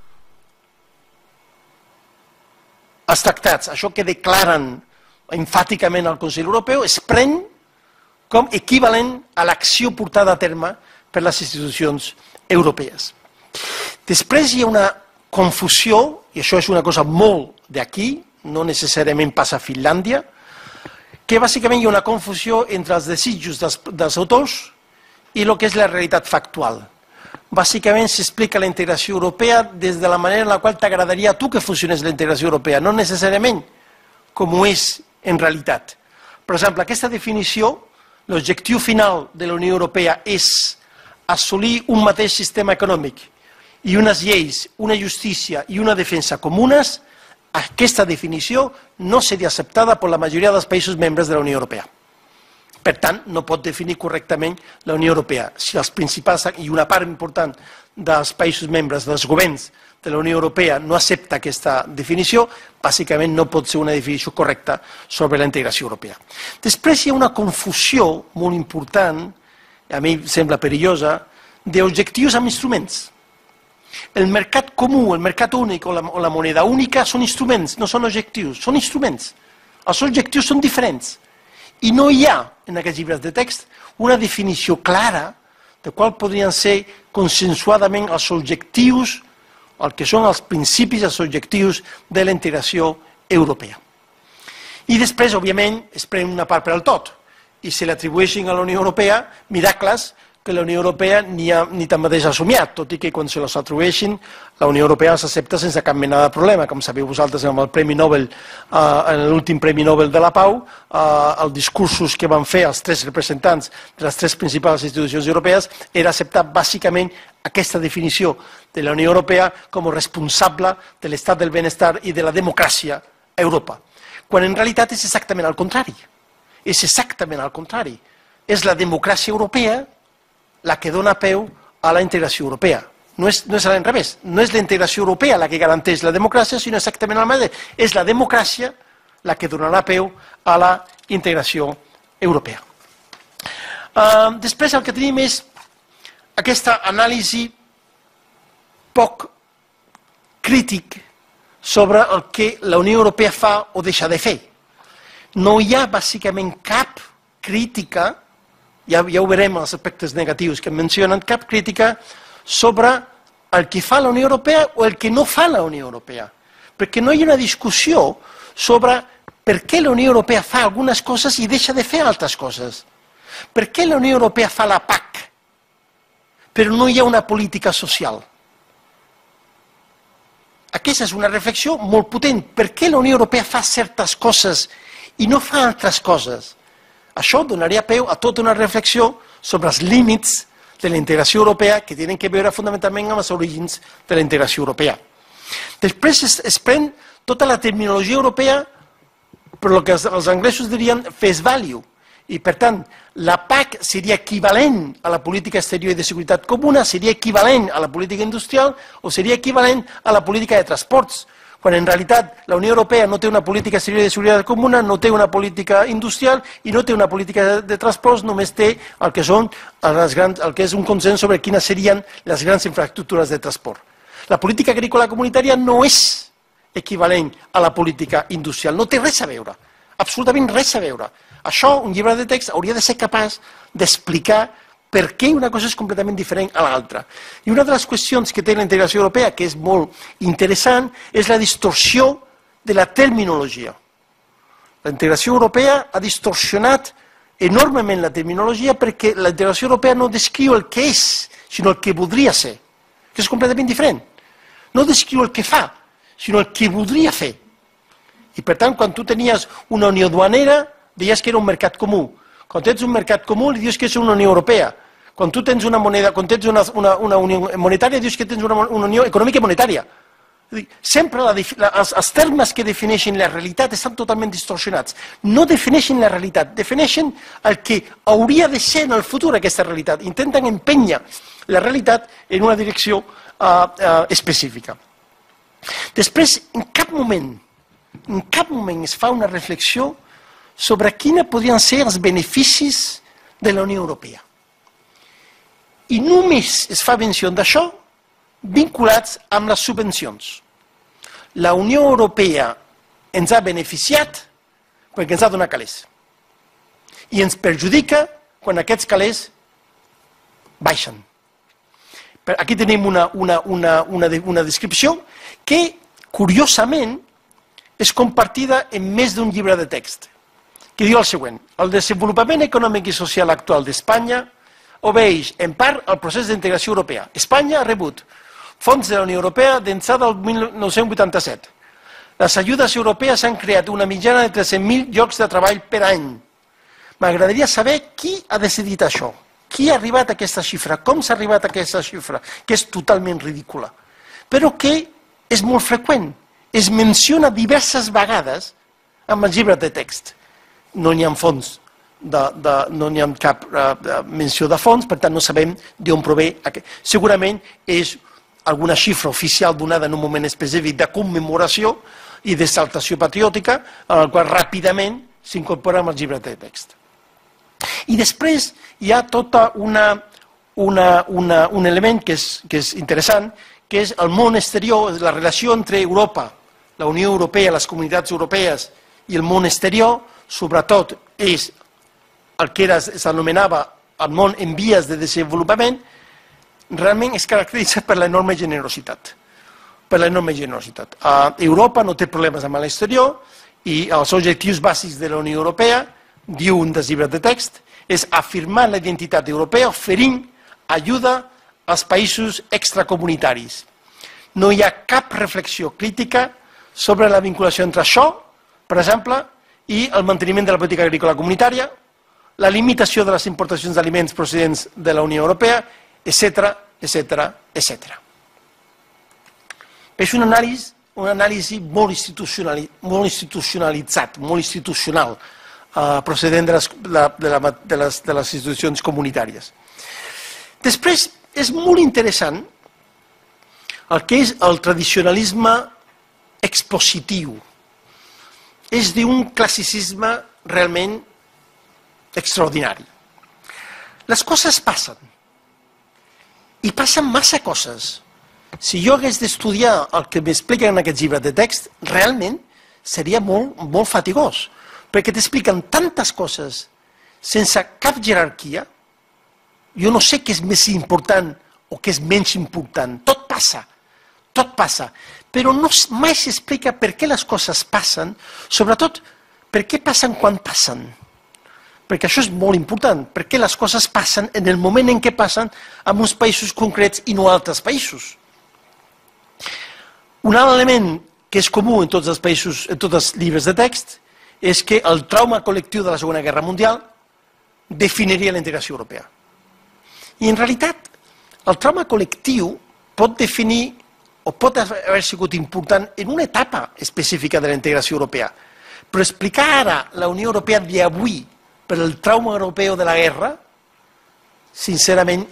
els tractats, això que declaren enfàticament al Consell Europeu, es pren com equivalent a l'acció portada a terme per les institucions europees. Després hi ha una confusió, i això és una cosa molt d'aquí, no necessàriament passa a Finlàndia, que bàsicament hi ha una confusió entre els desitjos dels, dels autors i el que és la realitat factual. Bàsicament s'explica la integració europea des de la manera en la qual t'agradaria a tu que funcionés la integració europea, no necessàriament com ho és en realitat. Per exemple, aquesta definició, l'objectiu final de la Unió Europea és assolir un mateix sistema econòmic i unes lleis, una justícia i una defensa comunes, aquesta definició no seria acceptada per la majoria dels països membres de la Unió Europea. Per tant, no pot definir correctament la Unió Europea. Si els principals i una part important dels països membres, dels governs de la Unió Europea no accepta aquesta definició, bàsicament no pot ser una definició correcta sobre la integració europea. Després hi ha una confusió molt important, a mi em sembla perillosa, d'objectius amb instruments. El mercat comú, el mercat únic o la, o la moneda única són instruments, no són objectius, són instruments. Els objectius són diferents. I no hi ha, en aquests llibres de text, una definició clara de qual podrien ser consensuadament els objectius, el que són els principis i els objectius de la integració europea. I després, òbviament, es pren una part per al tot, i se l'atribueixen a la Unió Europea miracles que la Unió Europea ni, ha, ni tanmateix ha somiat, tot i que quan se les atribueixin, la Unió Europea els accepta sense cap mena de problema. Com sabeu vosaltres, amb el Premi Nobel, eh, en l'últim Premi Nobel de la Pau, eh, els discursos que van fer els tres representants de les tres principals institucions europees era acceptar bàsicament aquesta definició de la Unió Europea com a responsable de l'estat del benestar i de la democràcia a Europa. Quan en realitat és exactament al contrari. És exactament al contrari. És la democràcia europea la que dona peu a la integració europea. No és, no és a l'inrevés, no és la integració europea la que garanteix la democràcia, sinó exactament al mateix. És la democràcia la que donarà peu a la integració europea. Uh, després el que tenim és aquesta anàlisi poc crític sobre el que la Unió Europea fa o deixa de fer. No hi ha bàsicament cap crítica, ja, ja ho veurem els aspectes negatius que mencionen, cap crítica sobre el que fa la Unió Europea o el que no fa la Unió Europea. Perquè no hi ha una discussió sobre per què la Unió Europea fa algunes coses i deixa de fer altres coses. Per què la Unió Europea fa la P A C, però no hi ha una política social? Aquesta és una reflexió molt potent. Per què la Unió Europea fa certes coses i no fa altres coses? Això donaria peu a tota una reflexió sobre els límits de la integració europea que tenen que veure fonamentalment amb els orígens de la integració europea. Després es, es pren tota la terminologia europea per el que els, els anglesos dirien face value. I, per tant, la P A C seria equivalent a la política exterior i de seguretat comuna, seria equivalent a la política industrial o seria equivalent a la política de transports, quan en realitat la Unió Europea no té una política exterior i de seguretat comuna, no té una política industrial i no té una política de, de transports, només té el que, són les grans, el que és un consens sobre quines serien les grans infraestructures de transport. La política agrícola comunitària no és equivalent a la política industrial, no té res a veure, absolutament res a veure. Això, un llibre de text hauria de ser capaç d'explicar per què una cosa és completament diferent a l'altra. I una de les qüestions que té la integració europea, que és molt interessant, és la distorsió de la terminologia. La integració europea ha distorsionat enormement la terminologia perquè la integració europea no descriu el que és, sinó el que voldria ser, que és completament diferent. No descriu el que fa, sinó el que voldria fer. I per tant, quan tu tenies una unió duanera, deies que era un mercat comú. Quan tens un mercat comú, li dius que és una Unió Europea. Quan tu tens una moneda, quan tens una, una, una unió monetària, dius que tens una, una unió econòmica i monetària. Sempre la, la, els, els termes que defineixen la realitat estan totalment distorsionats. No defineixen la realitat, defineixen el que hauria de ser en el futur aquesta realitat. Intenten empènyer la realitat en una direcció uh, uh, específica. Després, en cap moment, en cap moment es fa una reflexió sobre quins podrien ser els beneficis de la Unió Europea. I només es fa menció d'això vinculats amb les subvencions. La Unió Europea ens ha beneficiat perquè ens ha donat calés. I ens perjudica quan aquests calés baixen. Aquí tenim una, una, una, una, una descripció que, curiosament, és compartida en més d'un llibre de text, que diu el següent: el desenvolupament econòmic i social actual d'Espanya obeeix en part al procés d'integració europea. Espanya ha rebut fons de la Unió Europea d'ençà del mil nou-cents vuitanta-set. Les ajudes europees han creat una mitjana de tres-cents mil llocs de treball per any. M'agradaria saber qui ha decidit això, qui ha arribat a aquesta xifra, com s'ha arribat a aquesta xifra, que és totalment ridícula, però que és molt freqüent, es menciona diverses vegades amb els llibres de text. No n'hi ha fons, de, de, no n'hi ha cap uh, menció de fons, per tant no sabem d'on prové aquest. Segurament és alguna xifra oficial donada en un moment específic de commemoració i d'exaltació patriòtica, en el qual ràpidament s'incorpora amb els llibres de text. I després hi ha tota una, una, una, un element que és, que és interessant, que és el món exterior, la relació entre Europa, la Unió Europea, les comunitats europees i el món exterior, sobretot és el que s'anomenava el món en vies de desenvolupament, realment es caracteritza per l'enorme generositat. Per l'enorme generositat. Europa no té problemes amb l'exterior i els objectius bàsics de la Unió Europea, diu un dels llibres de text, és afirmar la identitat europea oferint ajuda als països extracomunitaris. No hi ha cap reflexió crítica sobre la vinculació entre això, per exemple, i el manteniment de la política agrícola comunitària, la limitació de les importacions d'aliments procedents de la Unió Europea, etcètera, etcètera, etcètera. És un anàlisi, un anàlisi molt, institucionali, molt institucionalitzat, molt institucional, eh, procedent de les, de, la, de, les, de les institucions comunitàries. Després, és molt interessant el que és el tradicionalisme expositiu. És d'un classicisme realment extraordinari. Les coses passen. I passen massa coses. si jo hagués d'estudiar el que m'expliquen en aquests llibres de text, realment seria molt, molt fatigós, perquè t'expliquen tantes coses sense cap jerarquia. Jo no sé què és més important o què és menys important. Tot passa, tot passa. Però no, mai s'explica per què les coses passen, sobretot per què passen quan passen. Perquè això és molt important, per què les coses passen en el moment en què passen en uns països concrets i no altres països. Un altre element que és comú en tots els països, en tots els llibres de text, és que el trauma col·lectiu de la Segona Guerra Mundial definiria la integració europea. I en realitat, el trauma col·lectiu pot definir o pot haver sigut important en una etapa específica de la integració europea. Però explicar ara la Unió Europea d'avui per el trauma europeu de la guerra, sincerament,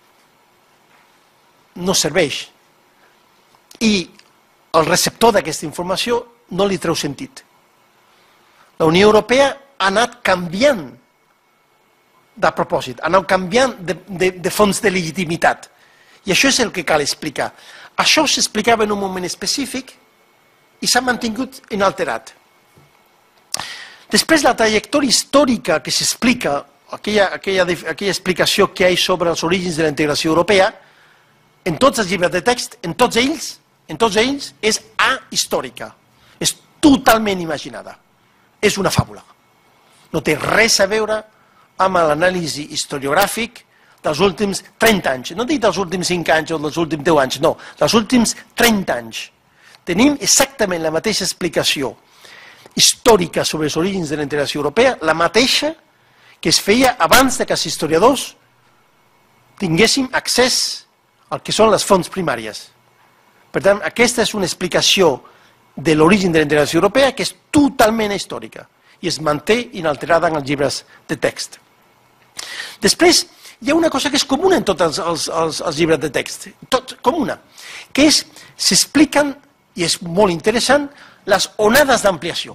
no serveix. I el receptor d'aquesta informació no li treu sentit. La Unió Europea ha anat canviant de propòsit, ha anat canviant de, de, de fons de legitimitat. I això és el que cal explicar. Això s'explicava en un moment específic i s'ha mantingut inalterat. Després, la trajectòria històrica que s'explica, aquella, aquella, aquella explicació que hi ha sobre els orígens de la integració europea, en tots els llibres de text, en tots ells, en tots ells, és ahistòrica. És totalment imaginada. És una fàbula. No té res a veure amb l'anàlisi historiogràfic dels últims trenta anys. No dic dels últims cinc anys o dels últims deu anys, no, dels últims trenta anys. Tenim exactament la mateixa explicació històrica sobre els orígens de la integració europea, la mateixa que es feia abans que els historiadors tinguéssim accés al que són les fonts primàries. Per tant, aquesta és una explicació de l'origen de la integració europea que és totalment històrica i es manté inalterada en els llibres de text. Després, hi ha una cosa que és comuna en tots els, els, els, els llibres de text, tot comuna, que és, s'expliquen, i és molt interessant, les onades d'ampliació.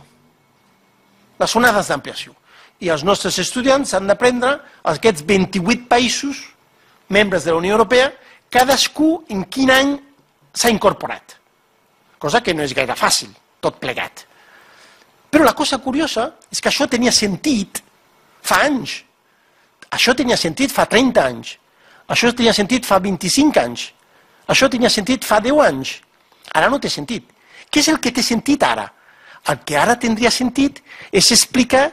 Les onades d'ampliació. I els nostres estudiants han d'aprendre aquests vint-i-vuit països, membres de la Unió Europea, cadascú en quin any s'ha incorporat. Cosa que no és gaire fàcil, tot plegat. Però la cosa curiosa és que això tenia sentit fa anys. Això tenia sentit fa trenta anys. Això tenia sentit fa vint-i-cinc anys. Això tenia sentit fa deu anys. Ara no té sentit. Què és el que té sentit ara? El que ara tindria sentit és explicar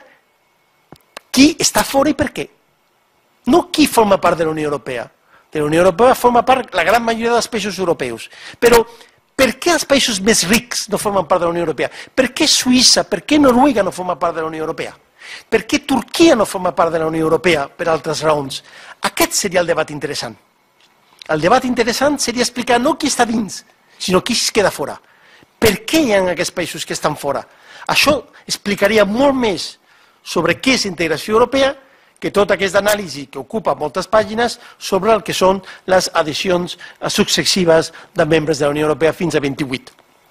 qui està fora i per què. No qui forma part de la Unió Europea. De la Unió Europea forma part la gran majoria dels països europeus. Però per què els països més rics no formen part de la Unió Europea? Per què Suïssa, per què Noruega no forma part de la Unió Europea? Per què Turquia no forma part de la Unió Europea per altres raons? Aquest seria el debat interessant. El debat interessant seria explicar no qui està dins, sinó qui es queda fora. Per què hi ha aquests països que estan fora? Això explicaria molt més sobre què és integració europea que tota aquesta anàlisi que ocupa moltes pàgines sobre el que són les adhesions successives de membres de la Unió Europea fins a vint-i-vuit.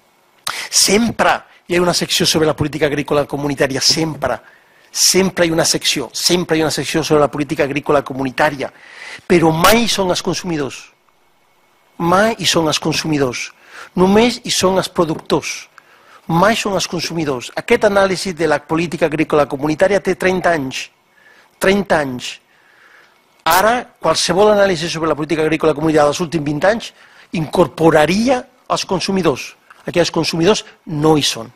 Sempre hi ha una secció sobre la política agrícola comunitària, sempre. Sempre hi ha una secció, sempre hi ha una secció sobre la política agrícola comunitària, però mai són els consumidors. Mai hi són els consumidors. Només hi són els productors. Mai són els consumidors. Aquest anàlisi de la política agrícola comunitària té trenta anys. trenta anys. Ara, qualsevol anàlisi sobre la política agrícola comunitària dels últims vint anys incorporaria els consumidors. Aquells consumidors no hi són.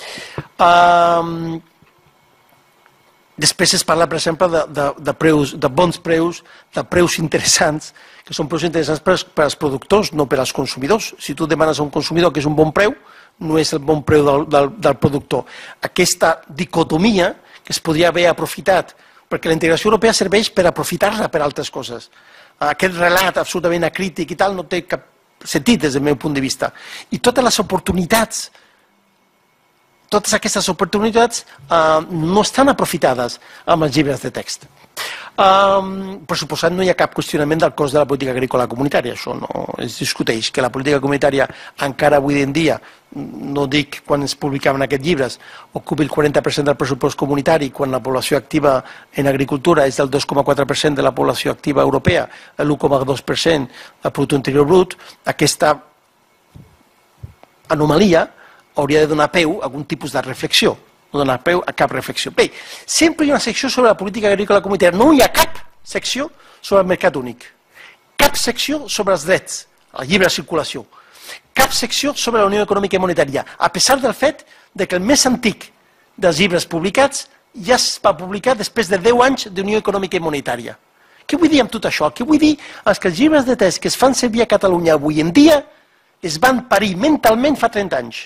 Um, després es parla, per exemple, de, de, de, preus, de bons preus, de preus interessants, que són preus interessants per, per als productors, no per als consumidors. Si tu demanes a un consumidor que és un bon preu, no és el bon preu del, del, del productor. Aquesta dicotomia que es podria haver aprofitat, perquè la integració europea serveix per aprofitar-la per altres coses. Aquest relat absolutament acrític i tal no té cap sentit des del meu punt de vista. I totes les oportunitats, totes aquestes oportunitats eh, no estan aprofitades amb els llibres de text. Um, per suposat no hi ha cap qüestionament del cost de la política agrícola comunitària, això no es discuteix, que la política comunitària encara avui en dia, no dic quan es publicaven aquests llibres, ocupi el quaranta per cent del pressupost comunitari, quan la població activa en agricultura és del dos coma quatre per cent de la població activa europea, l'u coma dos per cent del producte interior brut, aquesta anomalia hauria de donar peu a algun tipus de reflexió, no donar peu a cap reflexió. Bé, sempre hi ha una secció sobre la política agrícola comunitària, no hi ha cap secció sobre el mercat únic, cap secció sobre els drets, la lliure circulació, cap secció sobre la Unió Econòmica i Monetària, a pesar del fet que el més antic dels llibres publicats ja es va publicar després de deu anys d'Unió Econòmica i Monetària. Què vull dir amb tot això? El que vull dir és que els llibres de text que es fan servir a Catalunya avui en dia es van parir mentalment fa trenta anys.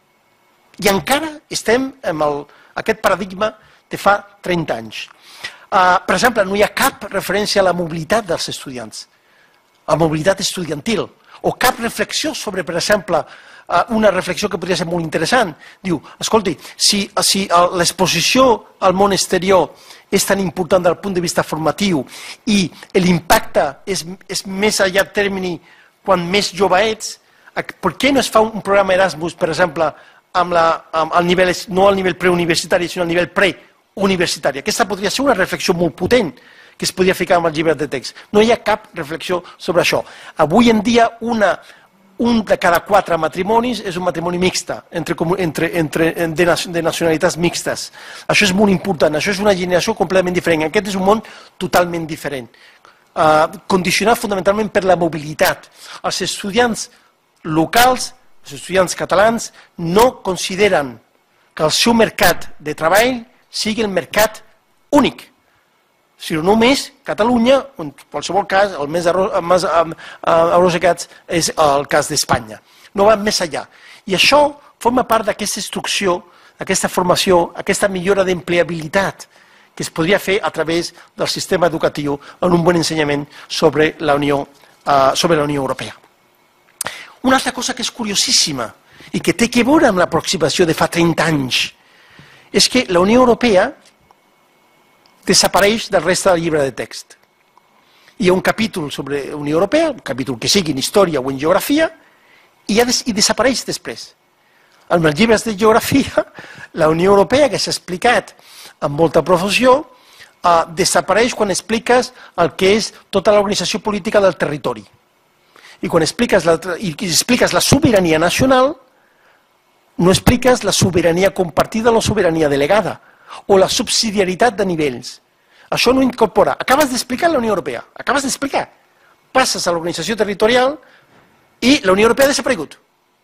I encara estem en el, aquest paradigma de fa trenta anys. Uh, per exemple, no hi ha cap referència a la mobilitat dels estudiants, a la mobilitat estudiantil, o cap reflexió sobre, per exemple, una reflexió que podria ser molt interessant. Diu, escolti, si, si l'exposició al món exterior és tan important del punt de vista formatiu i l'impacte és, és més a llarg termini quan més jove ets, per què no es fa un programa Erasmus, per exemple, amb la, amb el nivell, no al nivell preuniversitari, sinó al nivell preuniversitari? Aquesta podria ser una reflexió molt potent que es podria ficar amb els llibres de text. No hi ha cap reflexió sobre això. Avui en dia, una un de cada quatre matrimonis és un matrimoni mixta, entre, entre, entre, de, de nacionalitats mixtes. Això és molt important, això és una generació completament diferent. Aquest és un món totalment diferent, uh, condicionat fonamentalment per la mobilitat. Els estudiants locals, els estudiants catalans, no consideren que el seu mercat de treball sigui el mercat únic. Si no només Catalunya, en qualsevol cas, el més arrossegats és el cas d'Espanya. No va més enllà. I això forma part d'aquesta instrucció, aquesta formació, aquesta millora d'empleabilitat que es podria fer a través del sistema educatiu en un bon ensenyament sobre la Unió, uh, sobre la Unió Europea. Una altra cosa que és curiosíssima i que té a veure amb l'aproximació de fa trenta anys és que la Unió Europea desapareix del reste del llibre de text. Hi ha un capítol sobre la Unió Europea, un capítol que sigui en història o en geografia, i, ja des, i desapareix després. En els llibres de geografia, la Unió Europea, que s'ha explicat amb molta profusió, eh, desapareix quan expliques el que és tota l'organització política del territori. I quan expliques la, i expliques la sobirania nacional, no expliques la sobirania compartida o la sobirania delegada, o la subsidiarietat de nivells. Això no incorpora. Acabes d'explicar la Unió Europea, acabes d'explicar. Passes a l'organització territorial i la Unió Europea ha desaparegut.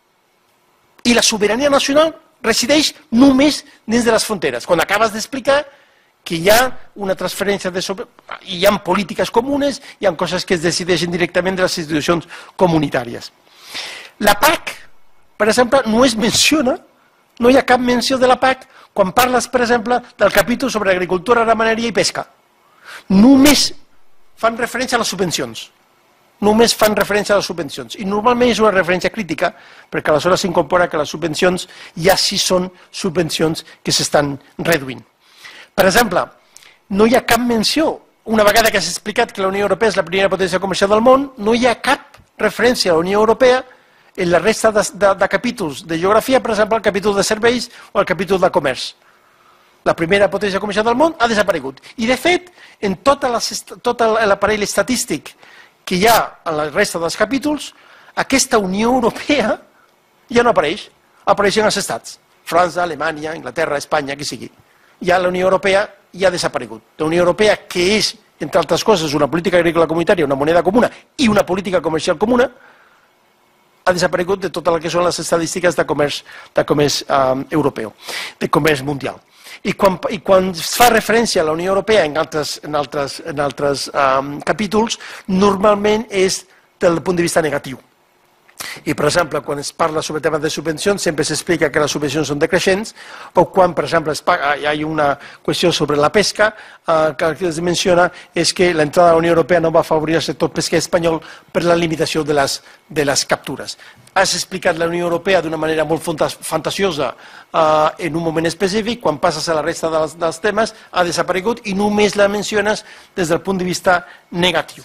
I la sobirania nacional resideix només dins de les fronteres. Quan acabes d'explicar que hi ha una transferència de... Sobre... hi ha polítiques comunes, hi ha coses que es decideixen directament de les institucions comunitàries. La P A C, per exemple, no es menciona, no hi ha cap menció de la P A C quan parles, per exemple, del capítol sobre agricultura, ramaderia i pesca. Només fan referència a les subvencions. Només fan referència a les subvencions. I normalment és una referència crítica, perquè aleshores s'incorpora que les subvencions ja sí són subvencions que s'estan reduint. Per exemple, no hi ha cap menció, una vegada que s'ha explicat que la Unió Europea és la primera potència comercial del món, no hi ha cap referència a la Unió Europea en la resta de, de, de capítols de geografia, per exemple, el capítol de serveis o el capítol de comerç. La primera potència comercial del món ha desaparegut. I, de fet, en tot l'aparell estadístic que hi ha en la resta dels capítols, aquesta Unió Europea ja no apareix. Apareixen els estats. França, Alemanya, Anglaterra, Espanya, qui sigui. Ja la Unió Europea ja ha desaparegut. La Unió Europea, que és, entre altres coses, una política agrícola comunitària, una moneda comuna i una política comercial comuna, ha desaparegut de totes les que són les estadístiques de comerç, de comerç um, europeu, de comerç mundial. I quan, i quan es fa referència a la Unió Europea en altres, en altres, en altres um, capítols, normalment és del punt de vista negatiu. I, per exemple, quan es parla sobre temes de subvencions, sempre s'explica que les subvencions són decreixents, o quan, per exemple, hi ha una qüestió sobre la pesca, eh, que es menciona és que l'entrada de la Unió Europea no va afavorir el sector pesquer espanyol per la limitació de les, de les captures. Has explicat la Unió Europea d'una manera molt fantasiosa eh, en un moment específic, quan passes a la resta dels, dels temes ha desaparegut i només la menciones des del punt de vista negatiu.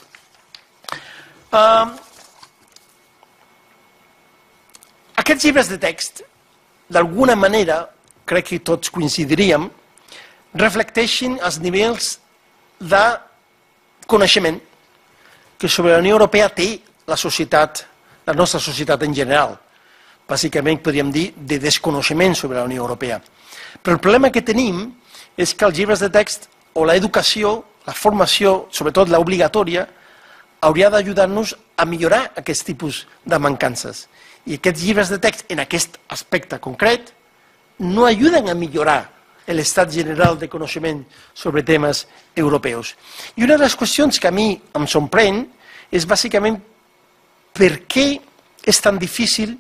Eh, Aquests llibres de text, d'alguna manera, crec que tots coincidiríem, reflecteixen els nivells de coneixement que sobre la Unió Europea té la societat, la nostra societat en general. bàsicament podríem dir de desconeixement sobre la Unió Europea. Però el problema que tenim és que els llibres de text o l'educació, la formació, sobretot l'obligatòria, hauria d'ajudar-nos a millorar aquest tipus de mancances. I aquests llibres de text, en aquest aspecte concret, no ajuden a millorar l'estat general de coneixement sobre temes europeus. I una de les qüestions que a mi em sorprèn és bàsicament per què és tan difícil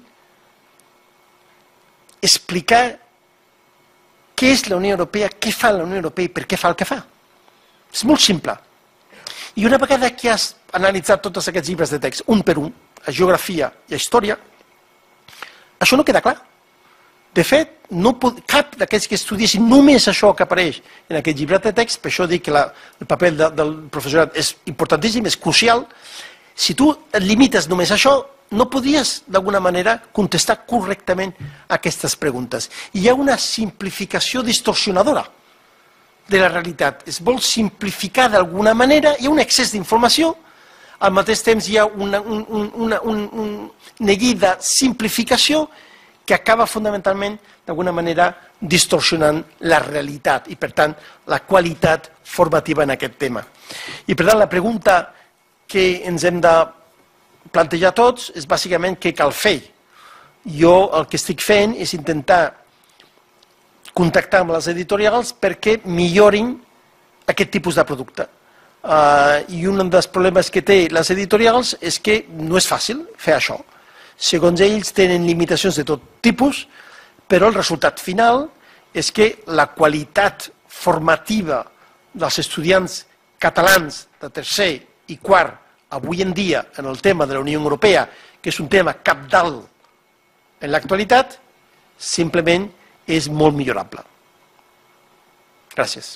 explicar què és la Unió Europea, què fa la Unió Europea i per què fa el que fa. És molt simple. I una vegada que has analitzat tots aquests llibres de text, un per un, a geografia i a història, això no queda clar. De fet, no pot, cap d'aquests que estudiessin només això que apareix en aquest llibre de text, per això dic que la, el paper de, del professorat és importantíssim, és crucial. Si tu et limites només a això, no podies, d'alguna manera, contestar correctament aquestes preguntes. I hi ha una simplificació distorsionadora de la realitat. Es vol simplificar d'alguna manera, hi ha un excés d'informació, al mateix temps hi ha una, un, una, un, un neguit de simplificació que acaba fonamentalment, d'alguna manera, distorsionant la realitat i, per tant, la qualitat formativa en aquest tema. I, per tant, la pregunta que ens hem de plantejar tots és bàsicament què cal fer. Jo el que estic fent és intentar contactar amb les editorials perquè millorin aquest tipus de producte. Uh, I un dels problemes que té les editorials és que no és fàcil fer això. Segons ells tenen limitacions de tot tipus, però el resultat final és que la qualitat formativa dels estudiants catalans de tercer i quart avui en dia en el tema de la Unió Europea, que és un tema cabdal en l'actualitat, simplement és molt millorable. Gràcies.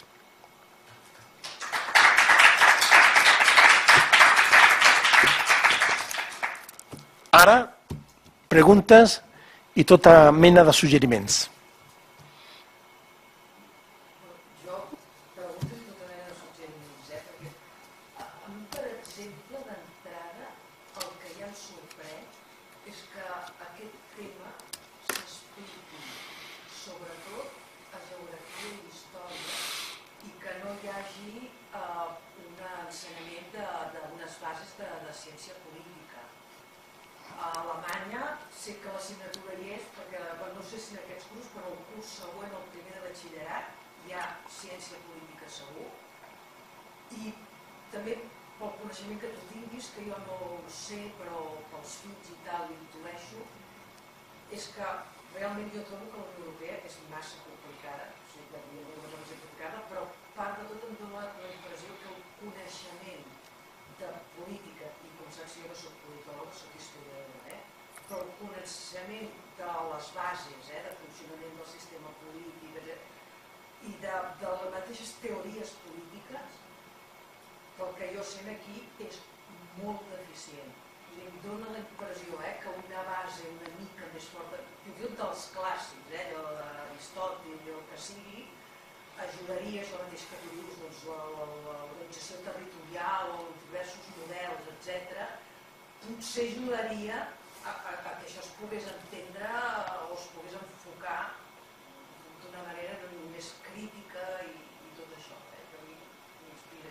Ara, preguntes i tota mena de suggeriments. Jo pregunto i tota mena de suggeriments, eh? perquè a mi, per exemple, d'entrada, el que ja em sorprèn és que aquest tema s'expliqui sobretot a geografia i història i que no hi hagi eh, un ensenyament d'unes bases de, de ciència política. A Alemanya sé que l'assignatura hi és, perquè no sé si en aquests curs, però el curs següent, el primer de batxillerat, hi ha ciència política segur. I també pel coneixement que tu tinguis, que jo no ho sé, però pels fills i tal l'intueixo, és que realment jo trobo que la Unió Europea és massa complicada, o sigui, que hi ha una cosa complicada, però part de tot em dóna la impressió que el coneixement de política, i com saps jo no soc politòleg, soc historiadora, eh? però el coneixement de les bases, eh? de funcionament del sistema polític i de, de les mateixes teories polítiques, pel que jo sé aquí és molt deficient. I em dóna la impressió eh? que una base una mica més forta, fins i tot dels clàssics, eh? d'Aristòtil o el que sigui, ajudaria, això mateix que tu dius, doncs, l'organització territorial o els diversos models, etcètera, potser ajudaria a, a, a que això es pogués entendre o es pogués enfocar d'una manera més crítica i, i tot això. Eh? Que a mi m'inspira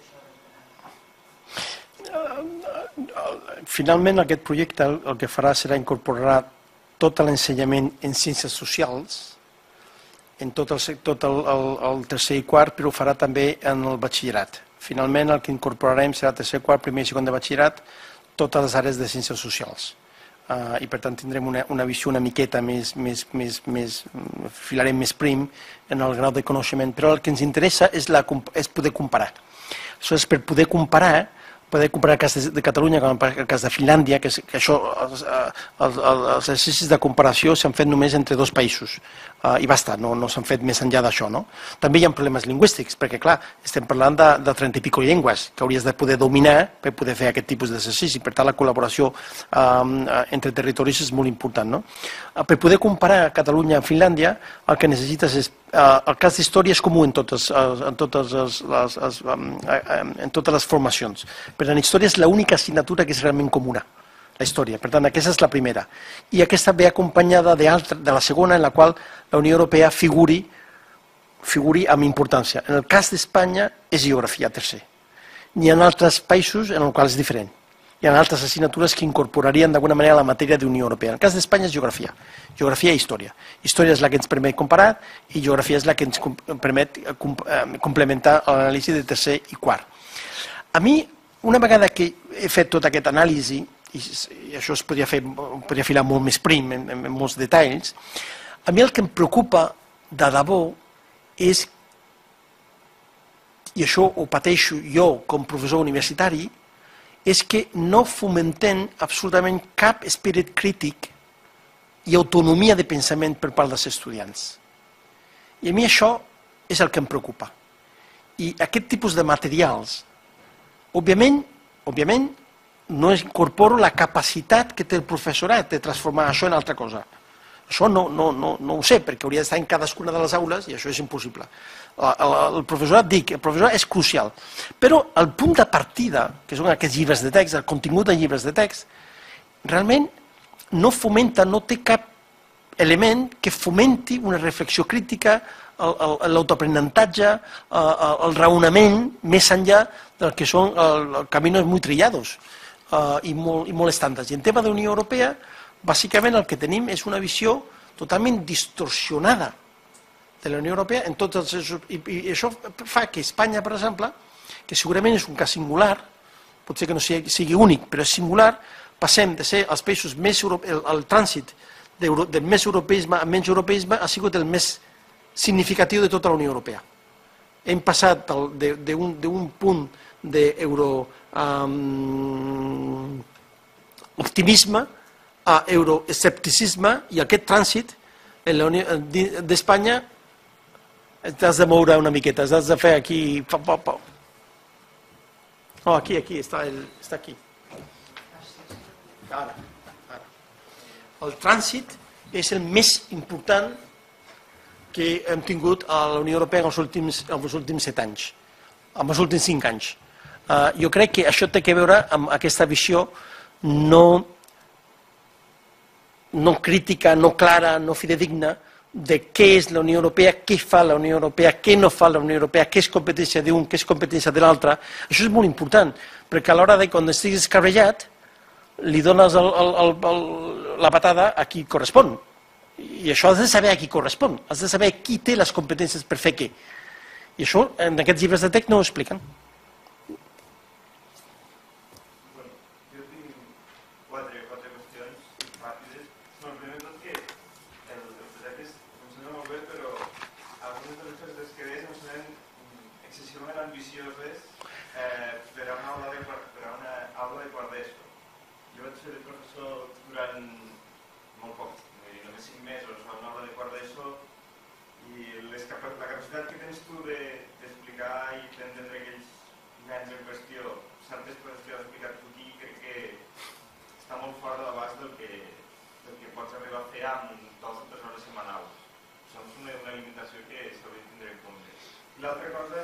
això. Finalment, aquest projecte el que farà serà incorporar tot l'ensenyament en ciències socials, en tot, el, tot el, el, el tercer i quart, però ho farà també en el batxillerat. Finalment, el que incorporarem serà tercer, quart, primer i segon de batxillerat, totes les àrees de ciències socials. Uh, I per tant tindrem una, una visió una miqueta més, més, més, més, filarem més prim en el grau de coneixement, però el que ens interessa és, la, és poder comparar. Això és per poder comparar, poder comparar el cas de Catalunya amb el cas de Finlàndia, que, és, que això, els, els, els exercicis de comparació s'han fet només entre dos països, uh, i basta, no, no s'han fet més enllà d'això. No? També hi ha problemes lingüístics, perquè clar, estem parlant de, de trenta i pico llengües que hauries de poder dominar per poder fer aquest tipus d'exercici, per tant la col·laboració um, entre territoris és molt important. No? Uh, per poder comparar Catalunya amb Finlàndia, el que necessites és Uh, el cas d'història és comú en totes, uh, en, totes les, les, les, um, uh, en totes les formacions. Per tant, història és l'única assignatura que és realment comuna la història. Per tant, aquesta és la primera. I aquesta ve acompanyada de la segona, en la qual la Unió Europea figuri, figuri amb importància. En el cas d'Espanya és geografia tercer. N'hi ha altres països en els quals és diferent. Hi ha altres assignatures que incorporarien d'alguna manera la matèria de Unió Europea. En el cas d'Espanya és geografia. Geografia i història. Història és la que ens permet comparar i geografia és la que ens permet complementar l'anàlisi de tercer i quart. A mi, una vegada que he fet tot aquest anàlisi, i això es podria fer, podria filar molt més prim en, en molts detalls, a mi el que em preocupa de debò és, i això ho pateixo jo com professor universitari, és que no fomentem absolutament cap esperit crític i autonomia de pensament per part dels estudiants. I a mi això és el que em preocupa. I aquest tipus de materials, òbviament, òbviament, no incorporo la capacitat que té el professorat de transformar això en altra cosa. Això no, no, no, no ho sé, perquè hauria d'estar en cadascuna de les aules i això és impossible. El professorat, dic, el professorat és crucial. Però el punt de partida, que són aquests llibres de text, el contingut de llibres de text, realment no fomenta, no té cap element que fomenti una reflexió crítica, l'autoaprenentatge, el raonament, més enllà del que són els caminos molt trillados i molt estàndards. I en tema d'Unió Europea, bàsicament el que tenim és una visió totalment distorsionada de la Unió Europea en tots els... I això fa que Espanya, per exemple, que segurament és un cas singular, potser que no sigui únic, però és singular, passem de ser els països més... El trànsit del més europeisme a menys europeisme ha sigut el més significatiu de tota la Unió Europea. Hem passat d'un punt d'euro-optimisme a euroescepticisme i aquest trànsit d'Espanya t'has de moure una miqueta, has de fer aquí... Oh, aquí, aquí, està aquí. Ara, ara. El trànsit és el més important que hem tingut a la Unió Europea en els últims, en els últims set anys, en els últims cinc anys. Uh, jo crec que això té a veure amb aquesta visió no, no crítica, no clara, no fidedigna de què és la Unió Europea, què fa la Unió Europea, què no fa la Unió Europea, què és competència d'un, què és competència de l'altre. Això és molt important, perquè a l'hora de quan estiguis escabrellat li dones el, el, el, el, la patada a qui correspon. I això has de saber a qui correspon, has de saber qui té les competències per fer què. I això en aquests llibres de text no ho expliquen. Bueno, jo tinc quatre, quatre qüestions ràpides. No, primer tot que els projectes funcionen molt bé, però algunes de les coses que deies em sonen excessivament ambicioses eh, per a una aula de, per a una aula de quart d'ESO. Jo vaig ser professor durant molt poc, només cinc mesos a una aula de quart d'ESO i les, la capacitat que tens tu d'explicar de, i d'entendre aquells nens en qüestió, certes coses que has explicat tu aquí, crec que està molt fora de l'abast del, que, del que pots arribar a fer amb dos o tres hores setmanals. Això és una, una limitació que s'hauria de tindre en compte. I l'altra cosa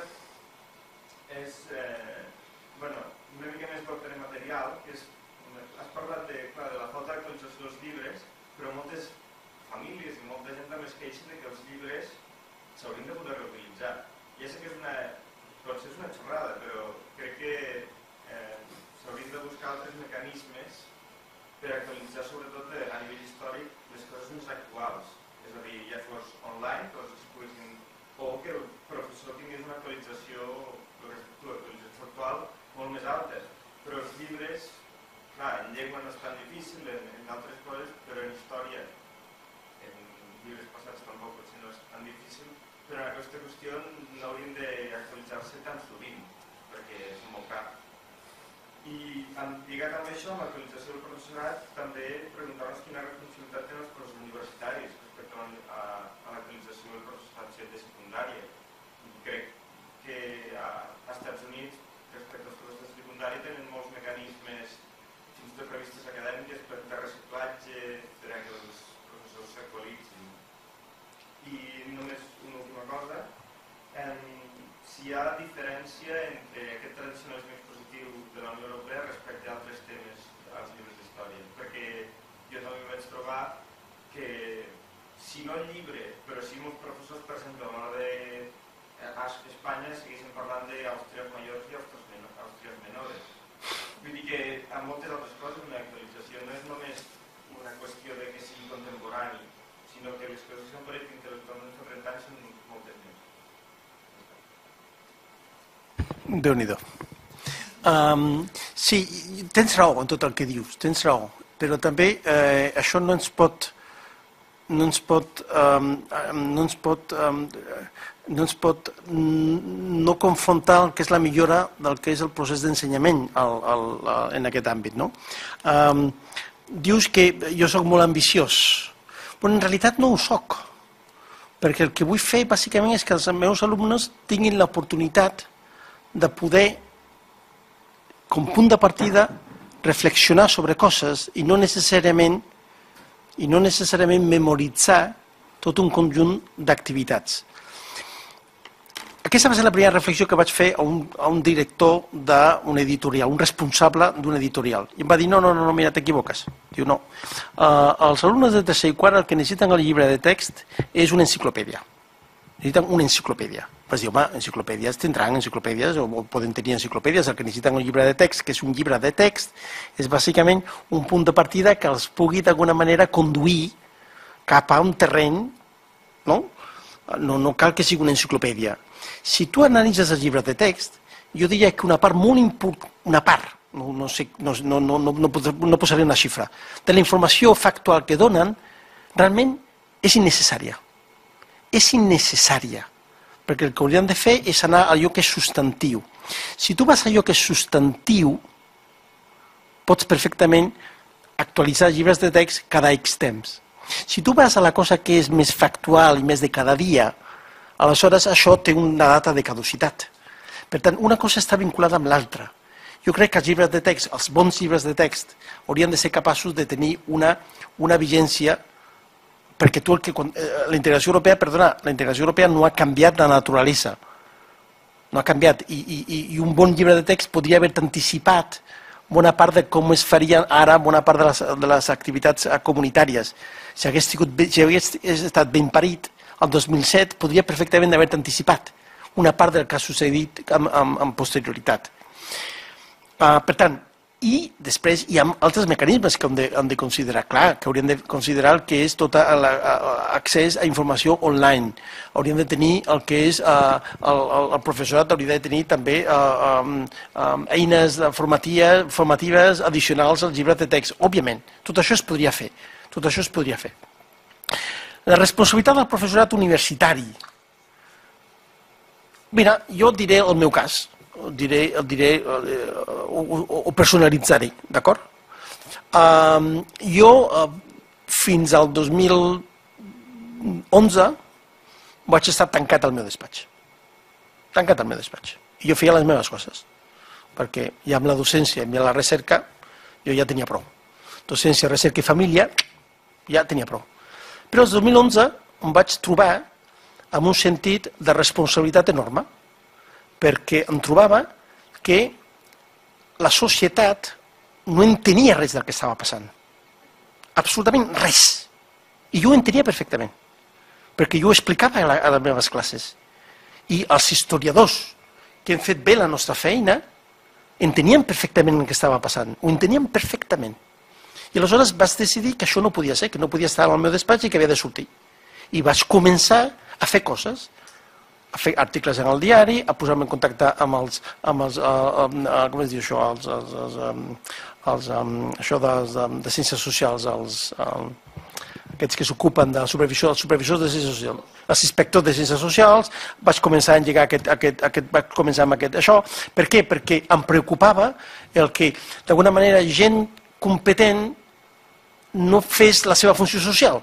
és eh, bueno, una mica més d'ordre material, que és, has parlat de, clar, de la falta d'actualització dels llibres, però moltes famílies i molta gent també es queixen que els llibres s'haurien de poder reutilitzar. Ja sé que és una, potser és una xorrada, però crec que eh, s'haurien de buscar altres mecanismes per actualitzar sobretot a nivell històric les coses més actuals. És a dir, ja fos online, coses que es poguessin, o que el professor tingués una actualització, l'actualització actual molt més alta. Però els llibres, clar, en llengua no és tan difícil, en, en altres coses, però en història, en llibres passats tampoc potser no és tan difícil, però en aquesta qüestió no haurien d'actualitzar-se tan sovint, perquè és molt car. I lligat amb això, amb l'actualització del professorat, també preguntar-nos quina responsabilitat tenen els professors universitaris respecte a, a, a l'actualització del professorat de secundària. I crec que a, a Estats Units, respecte als professors de secundària, tenen molts mecanismes fins i tot revistes acadèmiques per de reciclatge, per a que els professors s'actualitzin. I només una última cosa, eh, si hi ha diferència entre aquest tradicionalisme expositiu de la Unió Europea respecte a altres temes als llibres d'història. Déu-n'hi-do. Um, sí, tens raó en tot el que dius, tens raó, però també eh, això no ens pot no ens pot um, no ens pot um, no ens pot no confrontar el que és la millora del que és el procés d'ensenyament al, al, en aquest àmbit, no? Um, dius que jo sóc molt ambiciós, però en realitat no ho soc, perquè el que vull fer bàsicament és que els meus alumnes tinguin l'oportunitat de poder, com punt de partida, reflexionar sobre coses i no necessàriament i no necessàriament memoritzar tot un conjunt d'activitats. Aquesta va ser la primera reflexió que vaig fer a un, a un director d'una editorial, un responsable d'una editorial. I em va dir, no, no, no, mira, t'equivoques. Diu, no. Uh, els alumnes de tercer i quart el que necessiten el llibre de text és una enciclopèdia. Necessiten una enciclopèdia. Vas dir, home, enciclopèdies tindran enciclopèdies o, o poden tenir enciclopèdies. El que necessiten un llibre de text, que és un llibre de text, és bàsicament un punt de partida que els pugui d'alguna manera conduir cap a un terreny, no? No, no cal que sigui una enciclopèdia. Si tu analitzes els llibres de text, jo diria que una part molt important, una part, no, no, sé, no, no, no, no, no posaré una xifra, de la informació factual que donen, realment és innecessària. És innecessària, perquè el que hauríem de fer és anar a allò que és substantiu. Si tu vas a allò que és substantiu, pots perfectament actualitzar llibres de text cada X temps. Si tu vas a la cosa que és més factual i més de cada dia, aleshores això té una data de caducitat. Per tant, una cosa està vinculada amb l'altra. Jo crec que els llibres de text, els bons llibres de text, haurien de ser capaços de tenir una, una vigència, perquè tu el que, la integració europea, perdona, la integració europea no ha canviat la naturalesa. No ha canviat. I, i, i un bon llibre de text podria haver-te anticipat bona part de com es farien ara bona part de les, de les activitats comunitàries. Si hagués, sigut, si hagués estat ben parit, el dos mil set podria perfectament haver-te anticipat una part del que ha succeït amb, amb, amb posterioritat. Uh, per tant, i després hi ha altres mecanismes que hem de, hem de considerar. Clar, que hauríem de considerar el que és tot l'accés a informació online. Hauríem de tenir el que és, uh, el, el professorat hauria de tenir també uh, um, um, eines formatives, formatives addicionals als llibres de text. Òbviament, tot això es podria fer. Tot això es podria fer. La responsabilitat del professorat universitari. Mira, jo diré el meu cas, diré, diré, ho, ho personalitzaré, d'acord? Um, jo, uh, fins al dos mil onze, vaig estar tancat al meu despatx. Tancat al meu despatx. I jo feia les meves coses, perquè ja amb la docència i amb la recerca, jo ja tenia prou. Docència, recerca i família, ja tenia prou. Però el dos mil onze em vaig trobar amb un sentit de responsabilitat enorme, perquè em trobava que la societat no entenia res del que estava passant. Absolutament res. I jo ho entenia perfectament, perquè jo ho explicava a, la, a les meves classes. I els historiadors que han fet bé la nostra feina entenien perfectament el que estava passant, ho entenien perfectament. I aleshores vaig decidir que això no podia ser, que no podia estar al meu despatx i que havia de sortir. I vaig començar a fer coses, a fer articles en el diari, a posar-me en contacte amb els, amb els uh, uh, com es diu això, els, els, els, um, els um, això de, de, de ciències socials, els, um, aquests que s'ocupen de supervisió, els supervisors de ciències socials, els inspectors de ciències socials, vaig començar a engegar aquest, aquest, aquest, vaig començar amb aquest, això. Per què? Perquè em preocupava el que, d'alguna manera, gent competent no fes la seva funció social.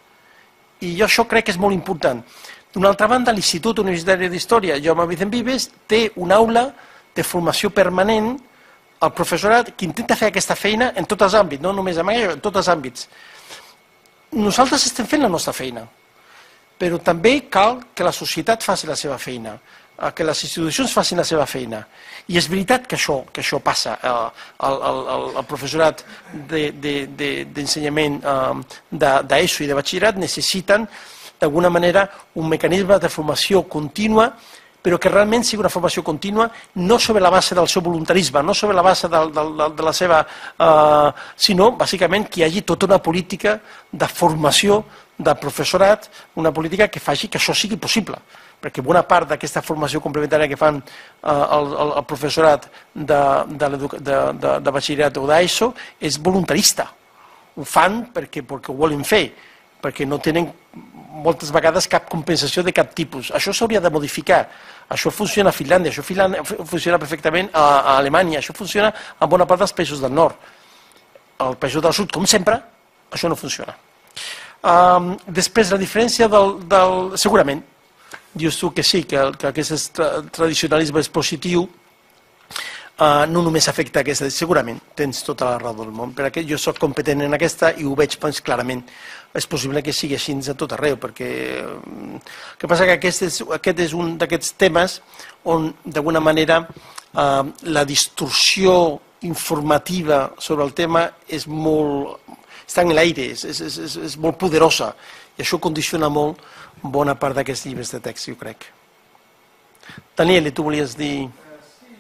I jo això crec que és molt important. D'una altra banda, l'Institut Universitari d'Història Jaume Vicent Vives té una aula de formació permanent al professorat que intenta fer aquesta feina en tots els àmbits, no només en allò, en tots els àmbits. Nosaltres estem fent la nostra feina, però també cal que la societat faci la seva feina, que les institucions facin la seva feina. I és veritat que això, que això passa. El, el, el professorat d'ensenyament d'ESO i de batxillerat necessiten, d'alguna manera, un mecanisme de formació contínua, però que realment sigui una formació contínua, no sobre la base del seu voluntarisme, no sobre la base de, de, de la seva... Eh, sinó, bàsicament, que hi hagi tota una política de formació del professorat una política que faci que això sigui possible, perquè bona part d'aquesta formació complementària que fan eh, el, el, el professorat de, de, de, de, de batxillerat o d'ESO és voluntarista. Ho fan perquè, perquè ho volen fer, perquè no tenen moltes vegades cap compensació de cap tipus. Això s'hauria de modificar. Això funciona a Finlàndia, això funciona perfectament a, a Alemanya, això funciona a bona part dels països del nord. Al països del sud, com sempre, això no funciona. Um, després, la diferència del... del segurament, dius tu que sí, que, que aquest tra tradicionalisme és positiu, uh, no només afecta aquesta... Segurament, tens tota la raó del món, perquè jo soc competent en aquesta i ho veig doncs, clarament. És possible que sigui així a tot arreu, perquè el que passa que aquest és, aquest és un d'aquests temes on, d'alguna manera, uh, la distorsió informativa sobre el tema és molt... està en l'aire, és, és, és, és molt poderosa, i això condiciona molt bona part d'aquests llibres de text, jo crec. Daniel, tu volies dir... Sí,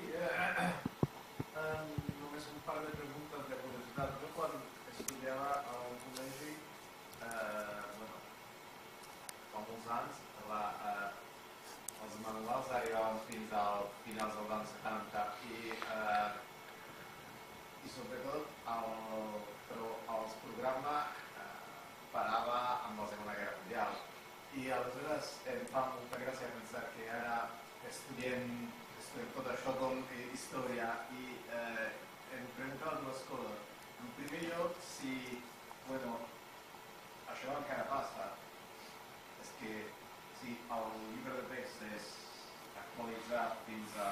només un par de preguntes de curiositat. Jo quan estudiava al col·legi, bueno, fa molts anys, els manuals arribaven fins al finals dels anys setanta i i sobretot els programes parava amb la Segona Guerra Mundial. I aleshores em fa molta gràcia pensar que ara estudiem tot això com història i em preguntava dues coses. En primer lloc, si, bueno, això encara passa, és que si el llibre de text és actualitzat fins a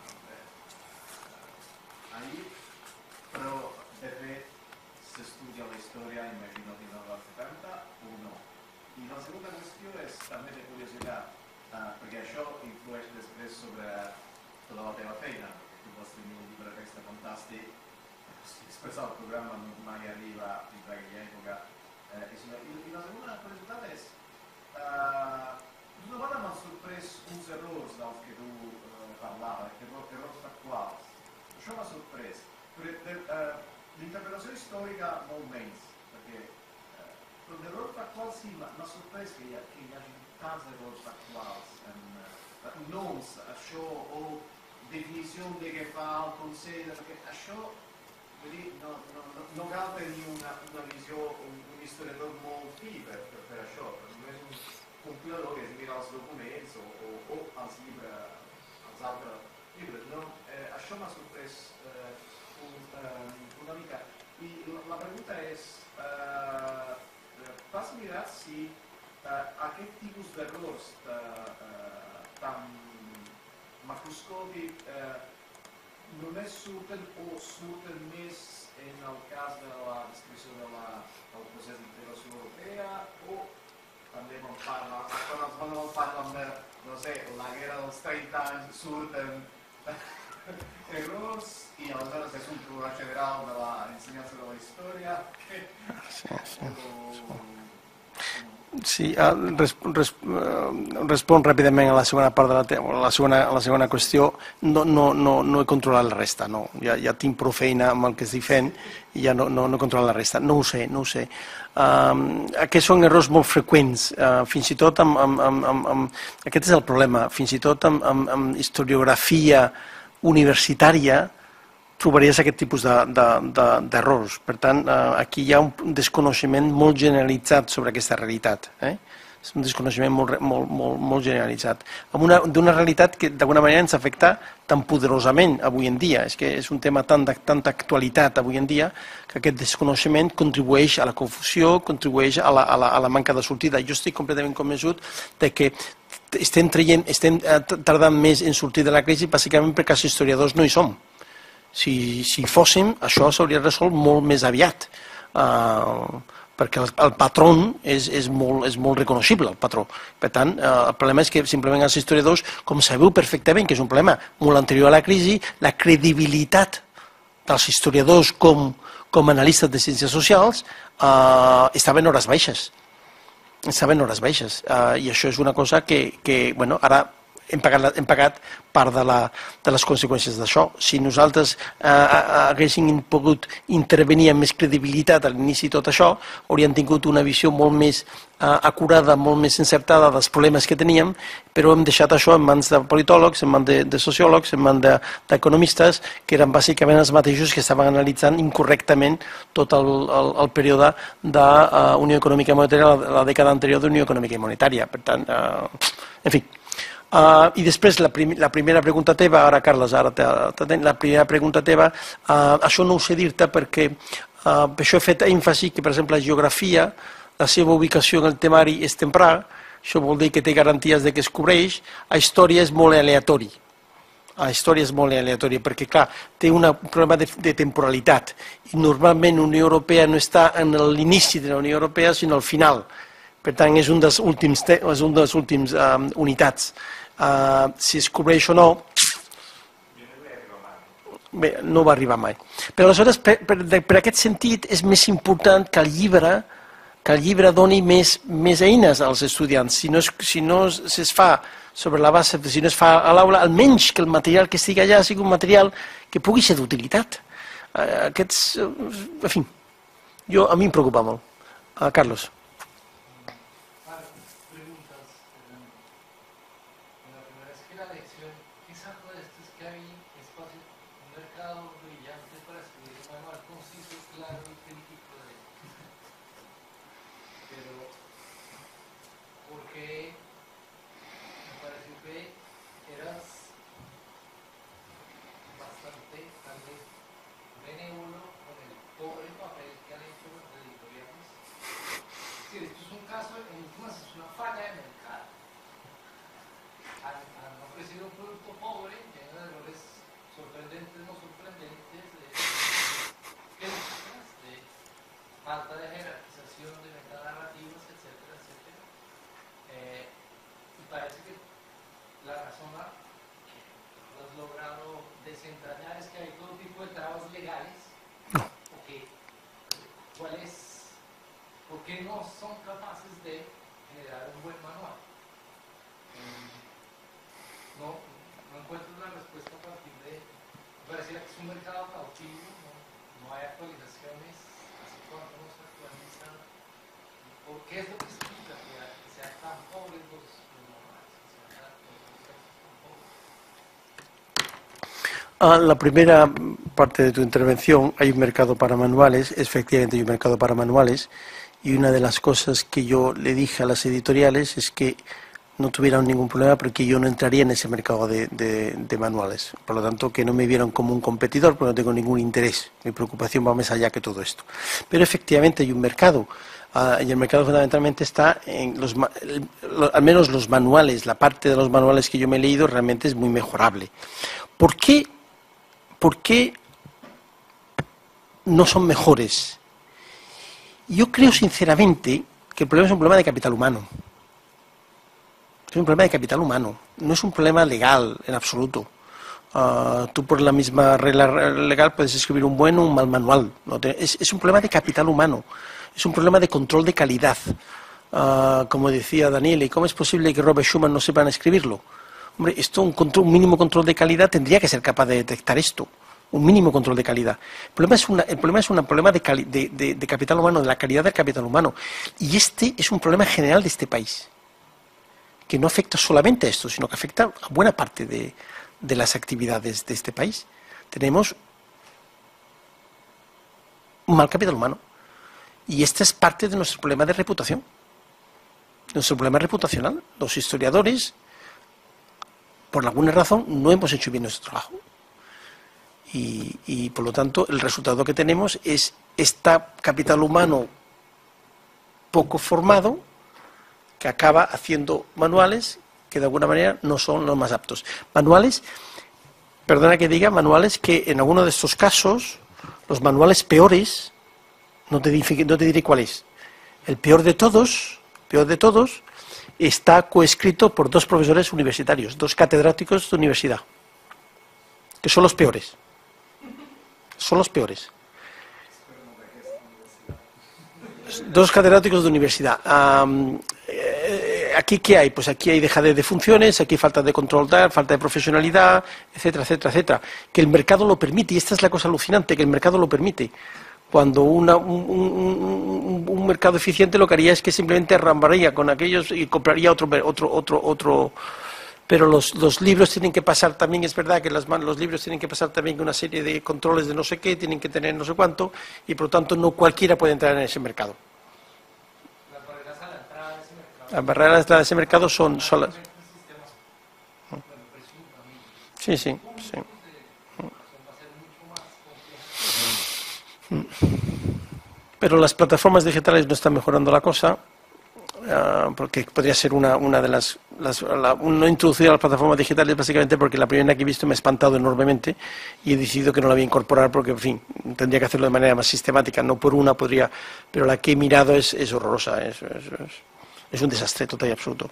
ahir, però de fet s'estudia la història, imagino, fins als setanta o no. I la segona qüestió és també de curiositat, perquè això influeix després sobre tota la teva feina. Tu vas tenir un llibre de text fantàstic, després el programa mai arriba fins a aquella època. I la segona curiositat és, d'una vegada m'han sorprès uns errors dels que tu parlaves, errors factuals. Això m'ha sorprès. L'interpretació històrica molt menys, perquè l'error factual sí, m'ha sorprès que hi hagi tants errors factuals, noms, això, o definició de què fa el Consell, això, vull dir, no cal tenir una visió, un historiador molt fi per això, només un compilador que es mira els documents o els llibres, els altres llibres, no? Això m'ha sorprès una mica. I la pregunta és, t'has mirat si aquest tipus d'errors tan macroscòpics només surten o surten més en el cas de la descripció del procés d'integració europea o també quan parlen, quan els manuals parlen de, no sé, la guerra dels trenta anys surten errors i aleshores és un programa general de l'ensenyança de la història. Sí, sí. Sí, respon ràpidament a la segona part de la segona qüestió. No he controlat la resta, ja tinc prou feina amb el que estic fent i ja no he controlat la resta. No ho sé, no ho sé. Aquests són errors molt freqüents, fins i tot amb... Aquest és el problema, fins i tot amb historiografia universitària trobaries aquest tipus d'errors. Per tant, aquí hi ha un desconeixement molt generalitzat sobre aquesta realitat. És un desconeixement molt generalitzat. D'una realitat que d'alguna manera ens afecta tan poderosament avui en dia. És que és un tema de tanta actualitat avui en dia que aquest desconeixement contribueix a la confusió, contribueix a la manca de sortida. Jo estic completament convençut que estem tardant més en sortir de la crisi bàsicament perquè els historiadors no hi som. Si fóssim, això s'hauria resolt molt més aviat, perquè el patró és molt reconeixible, el patró. Per tant, el problema és que simplement els historiadors, com sabeu perfectament, que és un problema molt anterior a la crisi, la credibilitat dels historiadors com analistes de ciències socials estava en hores baixes. Estava en hores baixes. I això és una cosa que, bueno, ara hem pagat, hem pagat part de, la, de les conseqüències d'això. Si nosaltres eh, haguéssim pogut intervenir amb més credibilitat a l'inici de tot això, hauríem tingut una visió molt més eh, acurada, molt més encertada dels problemes que teníem, però hem deixat això en mans de politòlegs, en mans de, de sociòlegs, en mans d'economistes, de, que eren bàsicament els mateixos que estaven analitzant incorrectament tot el, el, el període de uh, Unió Econòmica i Monetària, la, la dècada anterior d'Unió Econòmica i Monetària. Per tant, uh, en fi. Uh, I després la, prim la primera pregunta teva, ara Carles, ara la primera pregunta teva, uh, això no ho sé dir-te perquè uh, per això he fet èmfasi que, per exemple, la geografia, la seva ubicació en el temari és temprà, això vol dir que té garanties de que es cobreix, a història és molt aleatori. A història és molt aleatòria, perquè, clar, té un problema de, de temporalitat. I normalment la Unió Europea no està en l'inici de la Unió Europea, sinó al final. Per tant, és un dels últims, és un dels últims um, unitats. Uh, si es cobreix o no, bé, no va arribar mai. Però aleshores, per, per, per aquest sentit, és més important que el llibre, que el llibre doni més, més eines als estudiants. Si no, es, si no es fa sobre la base, si no es fa a l'aula, almenys que el material que estigui allà sigui un material que pugui ser d'utilitat. Uh, aquests, uh, en fi, jo, a mi em preocupa molt. Uh, Carlos. falta de jerarquización, de metanarrativas, etcétera, etcétera. Eh, y parece que la razón que has logrado desentrañar es que hay todo tipo de trabas legales. Okay. ¿Cuál es, ¿Por qué no son capaces de generar un buen manual? Eh, no, no encuentro la respuesta a partir de... Me parecía que es un mercado cautivo, no, no hay actualizaciones. ¿Cuánto no se actualiza? ¿Por qué es lo que explica que, que sean tan pobres los, los manuales? Que sean tan, los tan pobres? Ah, la primera parte de tu intervención, hay un mercado para manuales, efectivamente hay un mercado para manuales, y una de las cosas que yo le dije a las editoriales es que no tuvieran ningún problema porque yo no entraría en ese mercado de, de, de manuales. Por lo tanto, que no me vieran como un competidor, porque no tengo ningún interés. Mi preocupación va más allá que todo esto. Pero efectivamente hay un mercado, uh, y el mercado fundamentalmente está en los, el, lo, al menos los manuales, la parte de los manuales que yo me he leído realmente es muy mejorable. ¿Por qué, por qué no son mejores? Yo creo sinceramente que el problema es un problema de capital humano. Es un problema de capital humano, no es un problema legal en absoluto. Uh, tú por la misma regla legal puedes escribir un buen o un mal manual. ¿No? Es, es un problema de capital humano, es un problema de control de calidad. Uh, como decía Daniel, ¿y cómo es posible que Robert Schuman no sepan escribirlo? Hombre, esto, un, control, un mínimo control de calidad tendría que ser capaz de detectar esto. Un mínimo control de calidad. El problema es, una, el problema es un problema de, cali, de, de, de capital humano, de la calidad del capital humano. Y este es un problema general de este país, que no afecta solamente a esto, sino que afecta a buena parte de, de las actividades de este país. Tenemos un mal capital humano. Y este es parte de nuestro problema de reputación. Nuestro problema reputacional. Los historiadores, por alguna razón, no hemos hecho bien nuestro trabajo. Y, y por lo tanto, el resultado que tenemos es este capital humano poco formado, que acaba haciendo manuales que de alguna manera no son los más aptos. Manuales, perdona que diga, manuales que en alguno de estos casos, los manuales peores, no te, no te diré cuál es, el peor de todos, peor de todos, está coescrito por dos profesores universitarios, dos catedráticos de universidad, que son los peores, son los peores. Dos catedráticos de universidad. Um, eh, ¿aquí qué hay? Pues aquí hay dejadez de funciones, aquí hay falta de control, falta de profesionalidad, etcétera, etcétera, etcétera. Que el mercado lo permite, y esta es la cosa alucinante, que el mercado lo permite. Cuando una, un, un, un mercado eficiente lo que haría es que simplemente arrambaría con aquellos y compraría otro, otro, otro, otro. Pero los, los libros tienen que pasar también, es verdad que las, los libros tienen que pasar también una serie de controles de no sé qué, tienen que tener no sé cuánto, y por lo tanto no cualquiera puede entrar en ese mercado. Las barreras a la entrada de ese mercado. Las barreras a la entrada de ese mercado son solas. Sí, sí, sí. Pero las plataformas digitales no están mejorando la cosa, uh, porque podría ser una, una de las... las la, no he introducido las plataformas digitales básicamente porque la primera que he visto me ha espantado enormemente y he decidido que no la voy a incorporar porque, en fin, tendría que hacerlo de manera más sistemática, no por una podría, pero la que he mirado es, es horrorosa, es, es, es, es un desastre total y absoluto.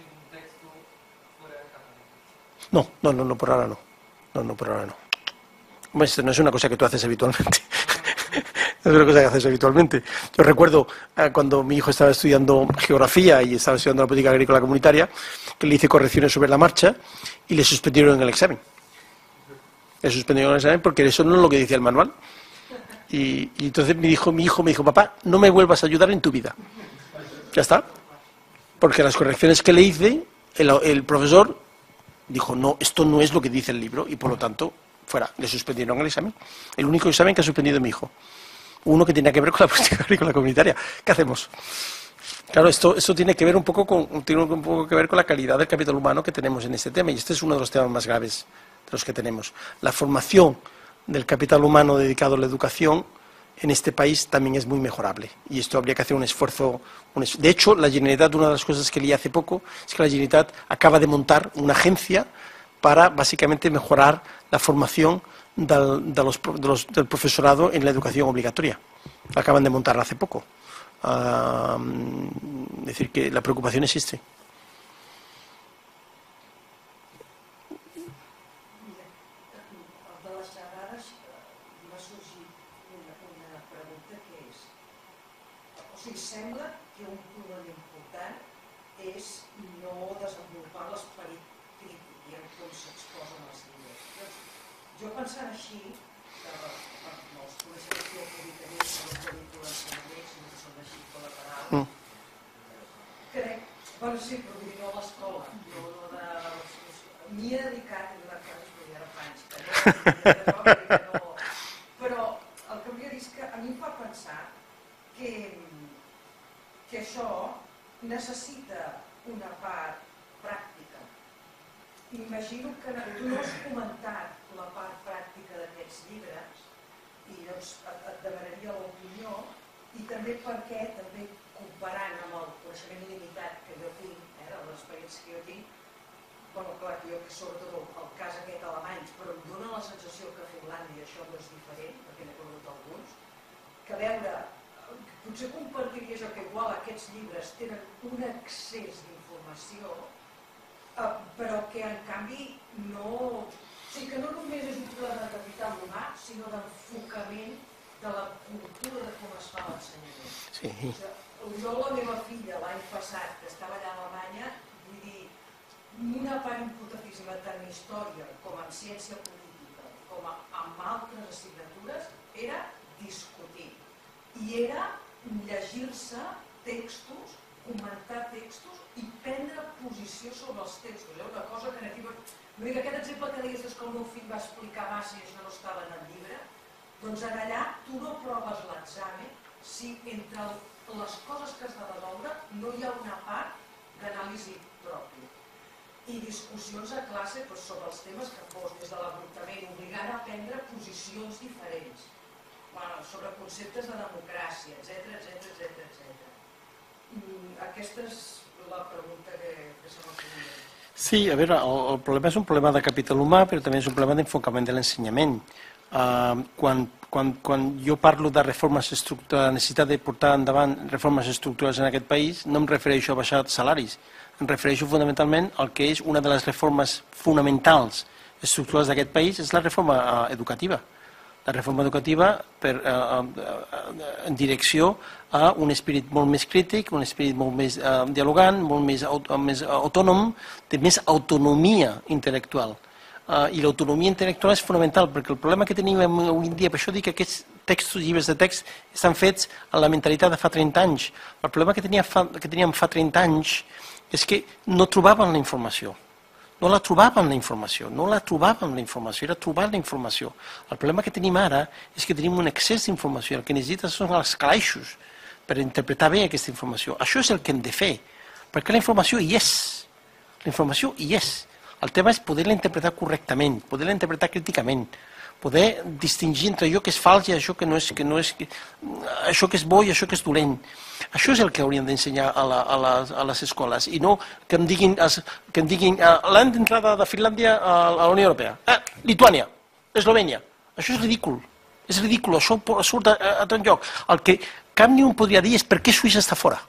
No, no, no, no, por ahora no, no, no, por ahora no. Bueno, esto no es una cosa que tú haces habitualmente. Es una cosa que haces habitualmente. Yo recuerdo eh, cuando mi hijo estaba estudiando geografía y estaba estudiando la política agrícola comunitaria, que le hice correcciones sobre la marcha y le suspendieron en el examen. Le suspendieron en el examen porque eso no es lo que decía el manual. Y, y entonces me dijo, mi hijo me dijo, papá, no me vuelvas a ayudar en tu vida. Ya está. Porque las correcciones que le hice, el, el profesor dijo, no, esto no es lo que dice el libro y por lo tanto, fuera, le suspendieron el examen. El único examen que ha suspendido mi hijo. Uno que tiene que ver con la política agrícola comunitaria. ¿Qué hacemos? Claro, esto, esto tiene que ver un poco con, tiene un poco que ver con la calidad del capital humano que tenemos en este tema, y este es uno de los temas más graves de los que tenemos. La formación del capital humano dedicado a la educación en este país también es muy mejorable, y esto habría que hacer un esfuerzo. Un es... De hecho, la Generalitat, una de las cosas que leí hace poco, es que la Generalitat acaba de montar una agencia para básicamente mejorar la formación del, de los, de los, del profesorado en la educación obligatoria. Acaban de montarla hace poco. Uh, es decir, que la preocupación existe. Mira, de les xerrades m'ha sorgit una, una pregunta que és, o sigui, sembla que un problema important és no desenvolupar l'esperit crític i en com s'exposen els llibres. Doncs, jo pensant així, que per els coneixements que jo pugui tenir, que no es dedico a l'ensenyament, sinó que són així col·lateral, mm. crec, bueno, sí, però vull dir no a l'escola, no, no de... M'hi he dedicat a donar coses, però ja era fa anys que no, que no, però el que volia dir és que a mi em fa pensar que, que això necessita una part pràctica. Imagino que tu no has comentat la part pràctica d'aquests llibres i llavors et, et demanaria l'opinió i també perquè, també comparant amb el coneixement limitat que jo tinc, eh, de l'experiència que jo tinc, bueno, clar, jo que sobretot el cas aquest alemany, però em dóna la sensació que a Finlàndia això no és diferent, perquè n'he conegut alguns, que veure, potser compartiria jo que igual aquests llibres tenen un excés d'informació, eh, però que en canvi no... O sigui que no només és un problema de capital humà, sinó d'enfocament de la cultura de com es fa l'ensenyament. Sí. O sigui, jo la meva filla l'any passat, que estava allà a Alemanya, vull dir, una part importantíssima tant en història com en ciència política, com en altres assignatures, era discutir. I era llegir-se textos, comentar textos i prendre posició sobre els textos. Era una cosa que aquí... Vull dir que aquest exemple que deies que el meu fill va explicar massa i això no estava en el llibre, doncs en allà tu no proves l'examen si entre les coses que has de resoldre no hi ha una part d'anàlisi pròpia. I discussions a classe sobre els temes que fos, des de l'avortament, obligant a prendre posicions diferents sobre conceptes de democràcia, etcètera, etcètera, etcètera. Aquesta és la pregunta que se m'ha fet. Sí, a veure, el, el problema és un problema de capital humà, però també és un problema d'enfocament de l'ensenyament. Uh, quan, quan, quan jo parlo de reformes estructurals, de la necessitat de portar endavant reformes estructurals en aquest país, no em refereixo a baixar salaris, em refereixo fonamentalment al que és una de les reformes fonamentals estructurals d'aquest país, és la reforma uh, educativa. la reforma educativa per, eh, en direcció a un esperit molt més crític, un esperit molt més eh, dialogant, molt més, més autònom, de més autonomia intel·lectual. Uh, I l'autonomia intel·lectual és fonamental, perquè el problema que tenim avui en dia, per això dic que aquests textos, llibres de text, estan fets amb la mentalitat de fa trenta anys. El problema que, tenia fa, que teníem fa trenta anys és que no trobaven la informació. No la trobaven la informació, no la trobaven la informació, era trobar la informació. El problema que tenim ara és que tenim un excés d'informació, el que necessites són els calaixos per interpretar bé aquesta informació. Això és el que hem de fer, perquè la informació hi és, la informació hi és. El tema és poder-la interpretar correctament, poder-la interpretar críticament, poder distingir entre allò que és fals i això que no és, que no és, això que és bo i això que és dolent. Això és el que hauríem d'ensenyar a, la, a, les, a les escoles, i no que em diguin, que em diguin l'any d'entrada de Finlàndia a la Unió Europea. Ah, Lituània, Eslovènia. Això és ridícul, és ridícul, això surt a, a tot lloc. El que cap ni un podria dir és per què Suïssa està fora.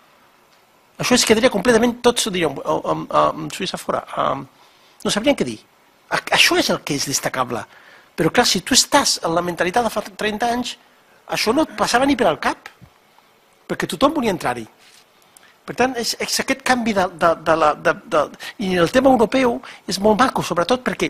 Això es quedaria completament, tots diríem, Suïssa fora. No sabrien què dir. Això és el que és destacable. Però clar, si tu estàs en la mentalitat de fa trenta anys, això no et passava ni per al cap, perquè tothom volia entrar-hi. Per tant, és, és aquest canvi de, de, de la... De, de, i el tema europeu és molt maco, sobretot perquè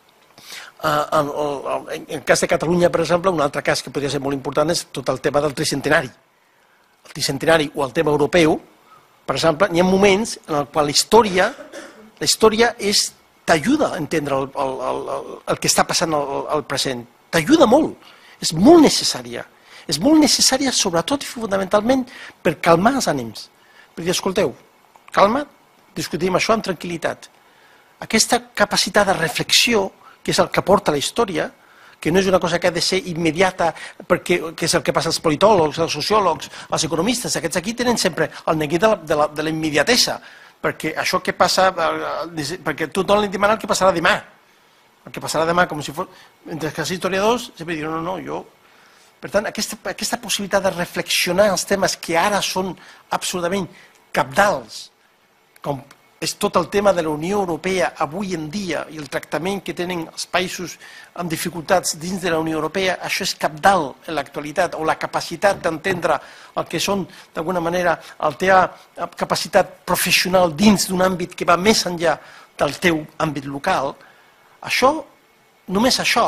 uh, el, el, en el cas de Catalunya, per exemple, un altre cas que podria ser molt important és tot el tema del tricentenari. El tricentenari o el tema europeu, per exemple, hi ha moments en els quals la història, la història és, t'ajuda a entendre el, el, el, el que està passant al, al present. T'ajuda molt, és molt necessària. És molt necessària sobretot i fonamentalment per calmar els ànims. Per dir, escolteu, calma, discutim això amb tranquil·litat. Aquesta capacitat de reflexió, que és el que porta la història, que no és una cosa que ha de ser immediata, perquè, que és el que passa als politòlegs, als sociòlegs, als economistes, aquests aquí tenen sempre el neguit de la, de la, de la immediatesa, perquè això que passa, perquè tothom li demana el que passarà demà, el que passarà demà, com si fos, mentre que els historiadors sempre diuen, no, no, jo... Per tant, aquesta, aquesta possibilitat de reflexionar els temes que ara són absolutament cabdals, com és tot el tema de la Unió Europea avui en dia i el tractament que tenen els països amb dificultats dins de la Unió Europea, això és cabdal en l'actualitat, o la capacitat d'entendre el que són, d'alguna manera, la teva capacitat professional dins d'un àmbit que va més enllà del teu àmbit local, això, només això,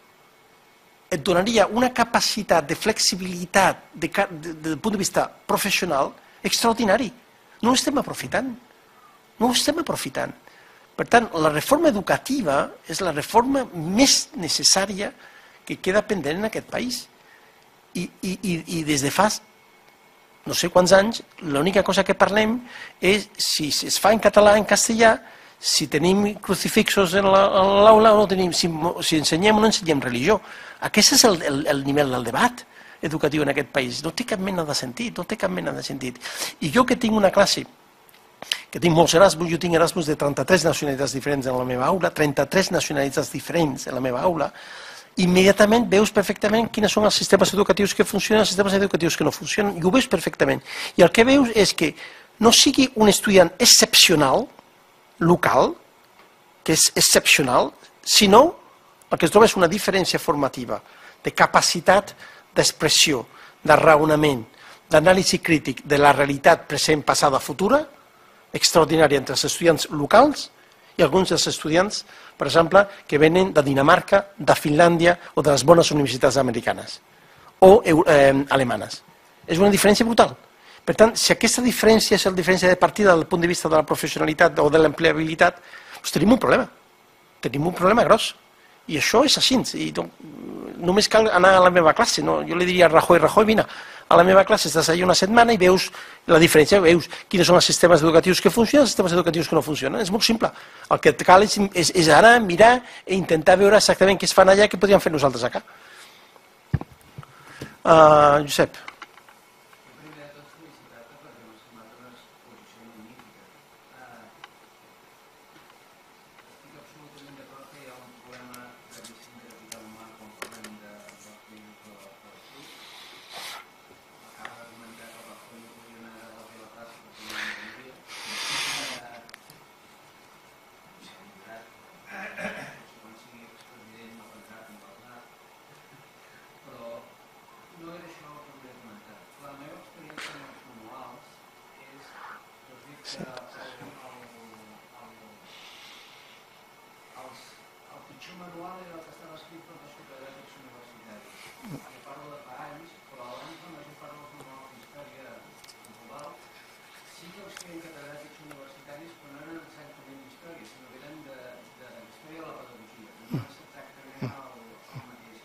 et donaria una capacitat de flexibilitat des del punt de vista professional extraordinari. No ho estem aprofitant. No ho estem aprofitant. Per tant, la reforma educativa és la reforma més necessària que queda pendent en aquest país. I, i, i des de fa no sé quants anys, l'única cosa que parlem és si es fa en català, en castellà, si tenim crucifixos en l'aula o no tenim, si, si ensenyem o no ensenyem religió. Aquest és el, el, el nivell del debat educatiu en aquest país. No té cap mena de sentit, no té cap mena de sentit. I jo que tinc una classe, que tinc molts Erasmus, jo tinc Erasmus de trenta-tres nacionalitats diferents en la meva aula, trenta-tres nacionalitats diferents en la meva aula, immediatament veus perfectament quins són els sistemes educatius que funcionen i els sistemes educatius que no funcionen, i ho veus perfectament. I el que veus és que no sigui un estudiant excepcional, local, que és excepcional, sinó el que es troba és una diferència formativa de capacitat d'expressió, de raonament, d'anàlisi crític de la realitat present, passada, futura, extraordinària entre els estudiants locals i alguns dels estudiants, per exemple, que venen de Dinamarca, de Finlàndia o de les bones universitats americanes o eh, alemanes. És una diferència brutal. Per tant, si aquesta diferència és la diferència de partida del punt de vista de la professionalitat o de l'empleabilitat, doncs tenim un problema. Tenim un problema gros. I això és així. I només cal anar a la meva classe. No? Jo li diria a Rajoy, Rajoy, vine a la meva classe, estàs allà una setmana i veus la diferència, veus quins són els sistemes educatius que funcionen i els sistemes educatius que no funcionen. És molt simple. El que cal és, és, és anar, mirar i intentar veure exactament què es fan allà i què podríem fer nosaltres acá. Uh, Josep. que el, el, el, el pitjor manual era el que estava escrit per als catedràtics universitaris. Jo parlo de fa anys, però abans la major part dels manuals d'història global sí que els feien catedràtics universitaris, però no eren exactament d'història, sinó que eren de, de història de la pedagogia. No és exactament el, el mateix.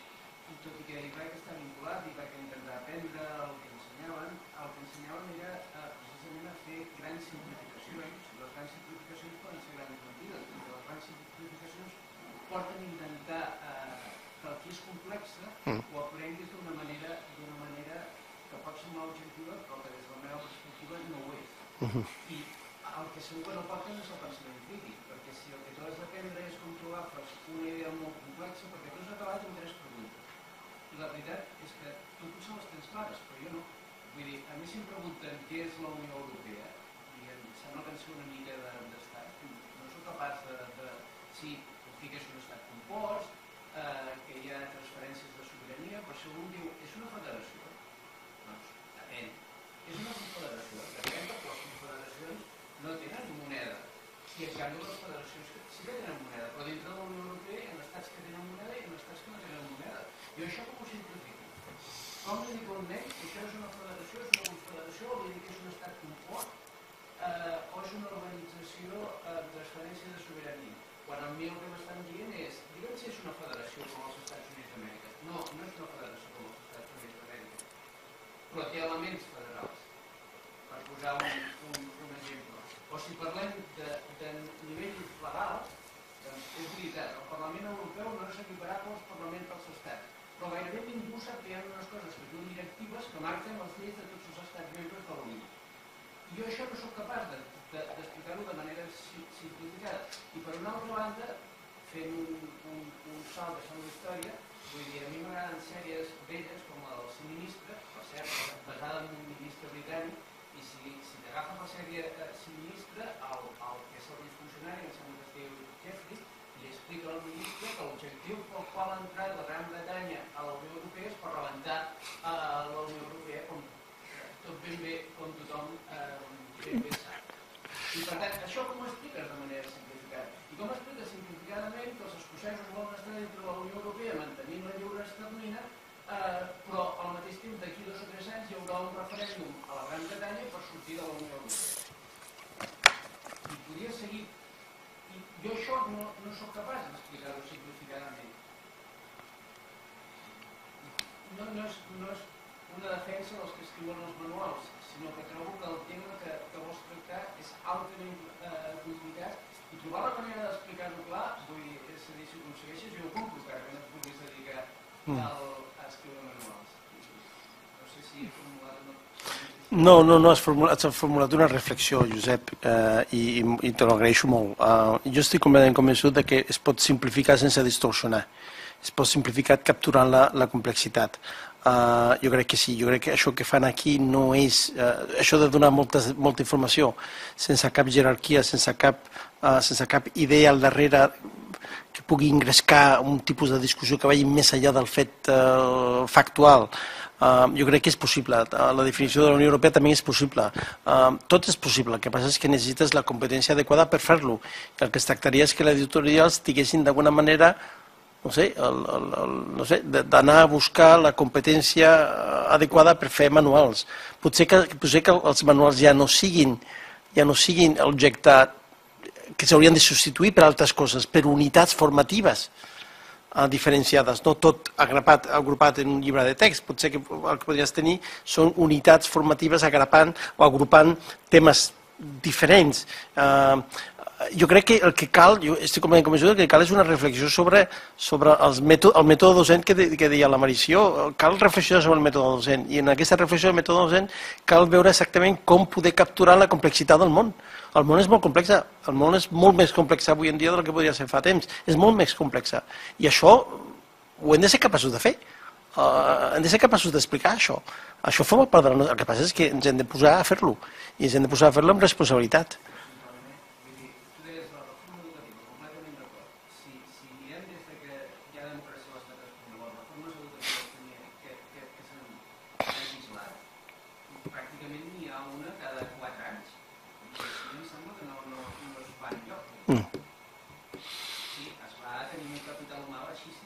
I tot i que hi vaig estar vinculat i vaig intentar aprendre el que ensenyaven, el que ensenyaven era eh, precisament a fer grans simplificacions. Les grans simplificacions poden ser grans mentides, perquè les grans simplificacions porten a intentar eh, que el que és complexa ho aprenguis d'una manera, d'una manera que pot semblar objectiva, però que des de la meva perspectiva no ho és. I el que segur que no porten és el pensament crític, perquè si el que tu has d'aprendre és com tu agafes una idea molt complexa, perquè tu has acabat amb tres preguntes. I la veritat és que tu potser les tens clares, però jo no. Vull dir, a mi si em pregunten què és la Unió Europea, i em sembla que en sé una mica d'estat, no soc capaç de... de sí, que és un estat compost, eh, que hi ha transferències de sobirania, però si algú em diu, és una federació? Doncs, depèn. És una confederació? Depèn perquè les confederacions no tenen moneda. I en canvi les federacions sí que tenen moneda, però dintre de la Unió Europea hi ha estats que tenen moneda i hi ha estats que no tenen moneda. Jo això com ho simplifico? Com li dic a un nen que això és una federació, és una confederació, o li dic que és un estat compost, eh, o és una organització eh, de transferència de sobirania? Quan a mi el que m'estan dient és, digue'm si és una federació com els Estats Units d'Amèrica. No, no és una federació com els Estats Units d'Amèrica, però té elements federals, per posar un, un, un exemple. O si parlem de, de nivell legal, doncs és veritat, el Parlament Europeu no és equiparable als parlaments dels estats, però gairebé ningú sap que hi ha unes coses que són directives que marquen les lleis de tots els estats membres de la Unió. I jo això no soc capaç de d'explicar-ho de manera simplificada. I per una altra banda, fent un, un, un salt de la història, vull dir, a mi m'agraden sèries velles com el Sinistre, per cert, basada en un ministre britànic, i si, si t'agafes la sèrie eh, Sinistre, el, el que és el funcionari, em sembla que es diu Jeffrey, li explica al ministre que l'objectiu pel qual ha entrat la Gran Bretanya a la Unió Europea és per rebentar eh, la Unió Europea, com tot ben bé, com tothom eh, ben bé sap. I per tant, això com ho expliques de manera simplificada? I com expliques simplificadament que els escocesos volen estar dintre de la Unió Europea mantenint la lliure esterlina, eh, però al mateix temps d'aquí dos o tres anys hi haurà un referèndum a la Gran Bretanya per sortir de la Unió Europea. I podria seguir. I jo això no, no sóc capaç d'explicar-ho simplificadament. No, no, és, no és una defensa dels que escriuen els manuals, sinó que trobo que el tema que, que vols tractar és altament eh, complicat i trobar la manera d'explicar-ho clar, vull dir, és a dir, si ho aconsegueixes jo ho compro, que no et puguis dedicar al, a escriure manuals. No sé si he formulat... No, no, no, has formulat, has formulat una reflexió, Josep, eh, i, i te l'agraeixo molt. Uh, jo estic completament convençut de que es pot simplificar sense distorsionar. Es pot simplificar capturant la, la complexitat. Uh, jo crec que sí, jo crec que això que fan aquí no és... Uh, això de donar molta, molta informació sense cap jerarquia, sense cap, uh, sense cap idea al darrere que pugui ingrescar un tipus de discussió que vagi més enllà del fet uh, factual. Uh, jo crec que és possible. Uh, la definició de la Unió Europea també és possible. Uh, tot és possible. El que passa és que necessites la competència adequada per fer-lo. El que es tractaria és que les editorials tinguessin d'alguna manera no sé, el, el, el, no sé, d'anar a buscar la competència adequada per fer manuals. Potser que, potser que els manuals ja no siguin, ja no siguin objectat, que s'haurien de substituir per altres coses, per unitats formatives eh, diferenciades, no tot agrupat, agrupat en un llibre de text. Potser que el que podries tenir són unitats formatives agrupant o agrupant temes diferents. Eh, jo crec que el que cal, jo estic completament convençut que cal és una reflexió sobre, sobre els mètode, el mètode docent que, de, que deia la Marició. Cal reflexionar sobre el mètode docent i en aquesta reflexió del mètode docent cal veure exactament com poder capturar la complexitat del món. El món és molt complex, el món és molt més complex avui en dia del que podria ser fa temps, és molt més complex i això ho hem de ser capaços de fer. Uh, hem de ser capaços d'explicar això. Això forma part de la nostra... El que passa és que ens hem de posar a fer-lo i ens hem de posar a fer-lo amb responsabilitat. Mm. Sí, es va tenir un capital humà baixíssim.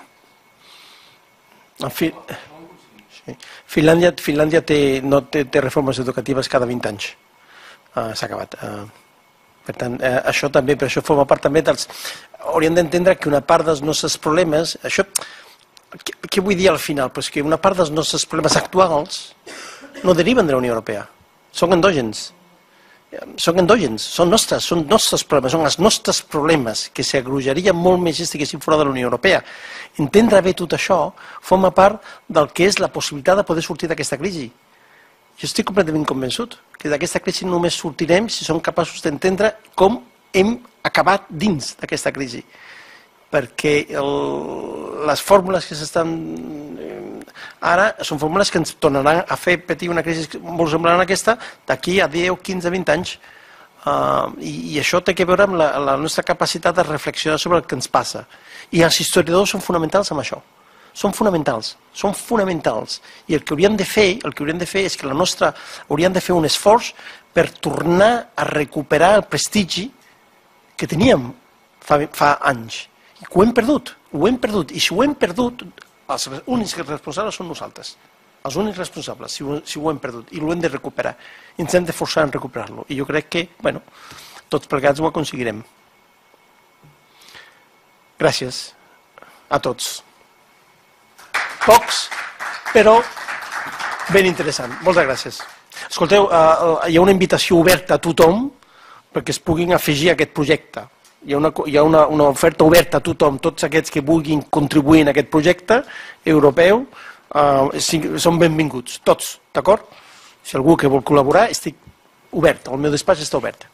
En fi, Ho hem aconseguit. sí. Finlàndia, Finlàndia té, no, té, té reformes educatives cada vint anys. Uh, S'ha acabat. Uh, per tant, uh, això també, per això forma part també dels... Hauríem d'entendre que una part dels nostres problemes... Això, què, què vull dir al final? Pues que una part dels nostres problemes actuals no deriven de la Unió Europea. Són endògens. Són endògens, són nostres, són nostres problemes, són els nostres problemes que s'agrujarien molt més si estiguessin fora de la Unió Europea. Entendre bé tot això forma part del que és la possibilitat de poder sortir d'aquesta crisi. Jo estic completament convençut que d'aquesta crisi només sortirem si som capaços d'entendre com hem acabat dins d'aquesta crisi. Perquè el, les fórmules que s'estan ara són fórmules que ens tornaran a fer patir una crisi molt semblant a aquesta d'aquí a deu, quinze, vint anys. Uh, i, I això té a veure amb la, la nostra capacitat de reflexionar sobre el que ens passa. I els historiadors són fonamentals amb això. Són fonamentals, són fonamentals. I el que hauríem de fer, el que hauríem de fer és que la nostra, hauríem de fer un esforç per tornar a recuperar el prestigi que teníem fa, fa anys. I que ho hem perdut, ho hem perdut. I si ho hem perdut, els únics responsables són nosaltres. Els únics responsables, si ho, si ho hem perdut. I ho hem de recuperar. I ens hem de forçar a recuperar-lo. I jo crec que, bueno, tots plegats ho aconseguirem. Gràcies a tots. Pocs, però ben interessant. Moltes gràcies. Escolteu, uh, hi ha una invitació oberta a tothom perquè es puguin afegir a aquest projecte. Hi ha, una, hi ha una, una oferta oberta a tothom, tots aquests que vulguin contribuir en aquest projecte europeu, uh, són benvinguts, tots, d'acord? Si algú que vol col·laborar, estic obert, el meu despatx està obert.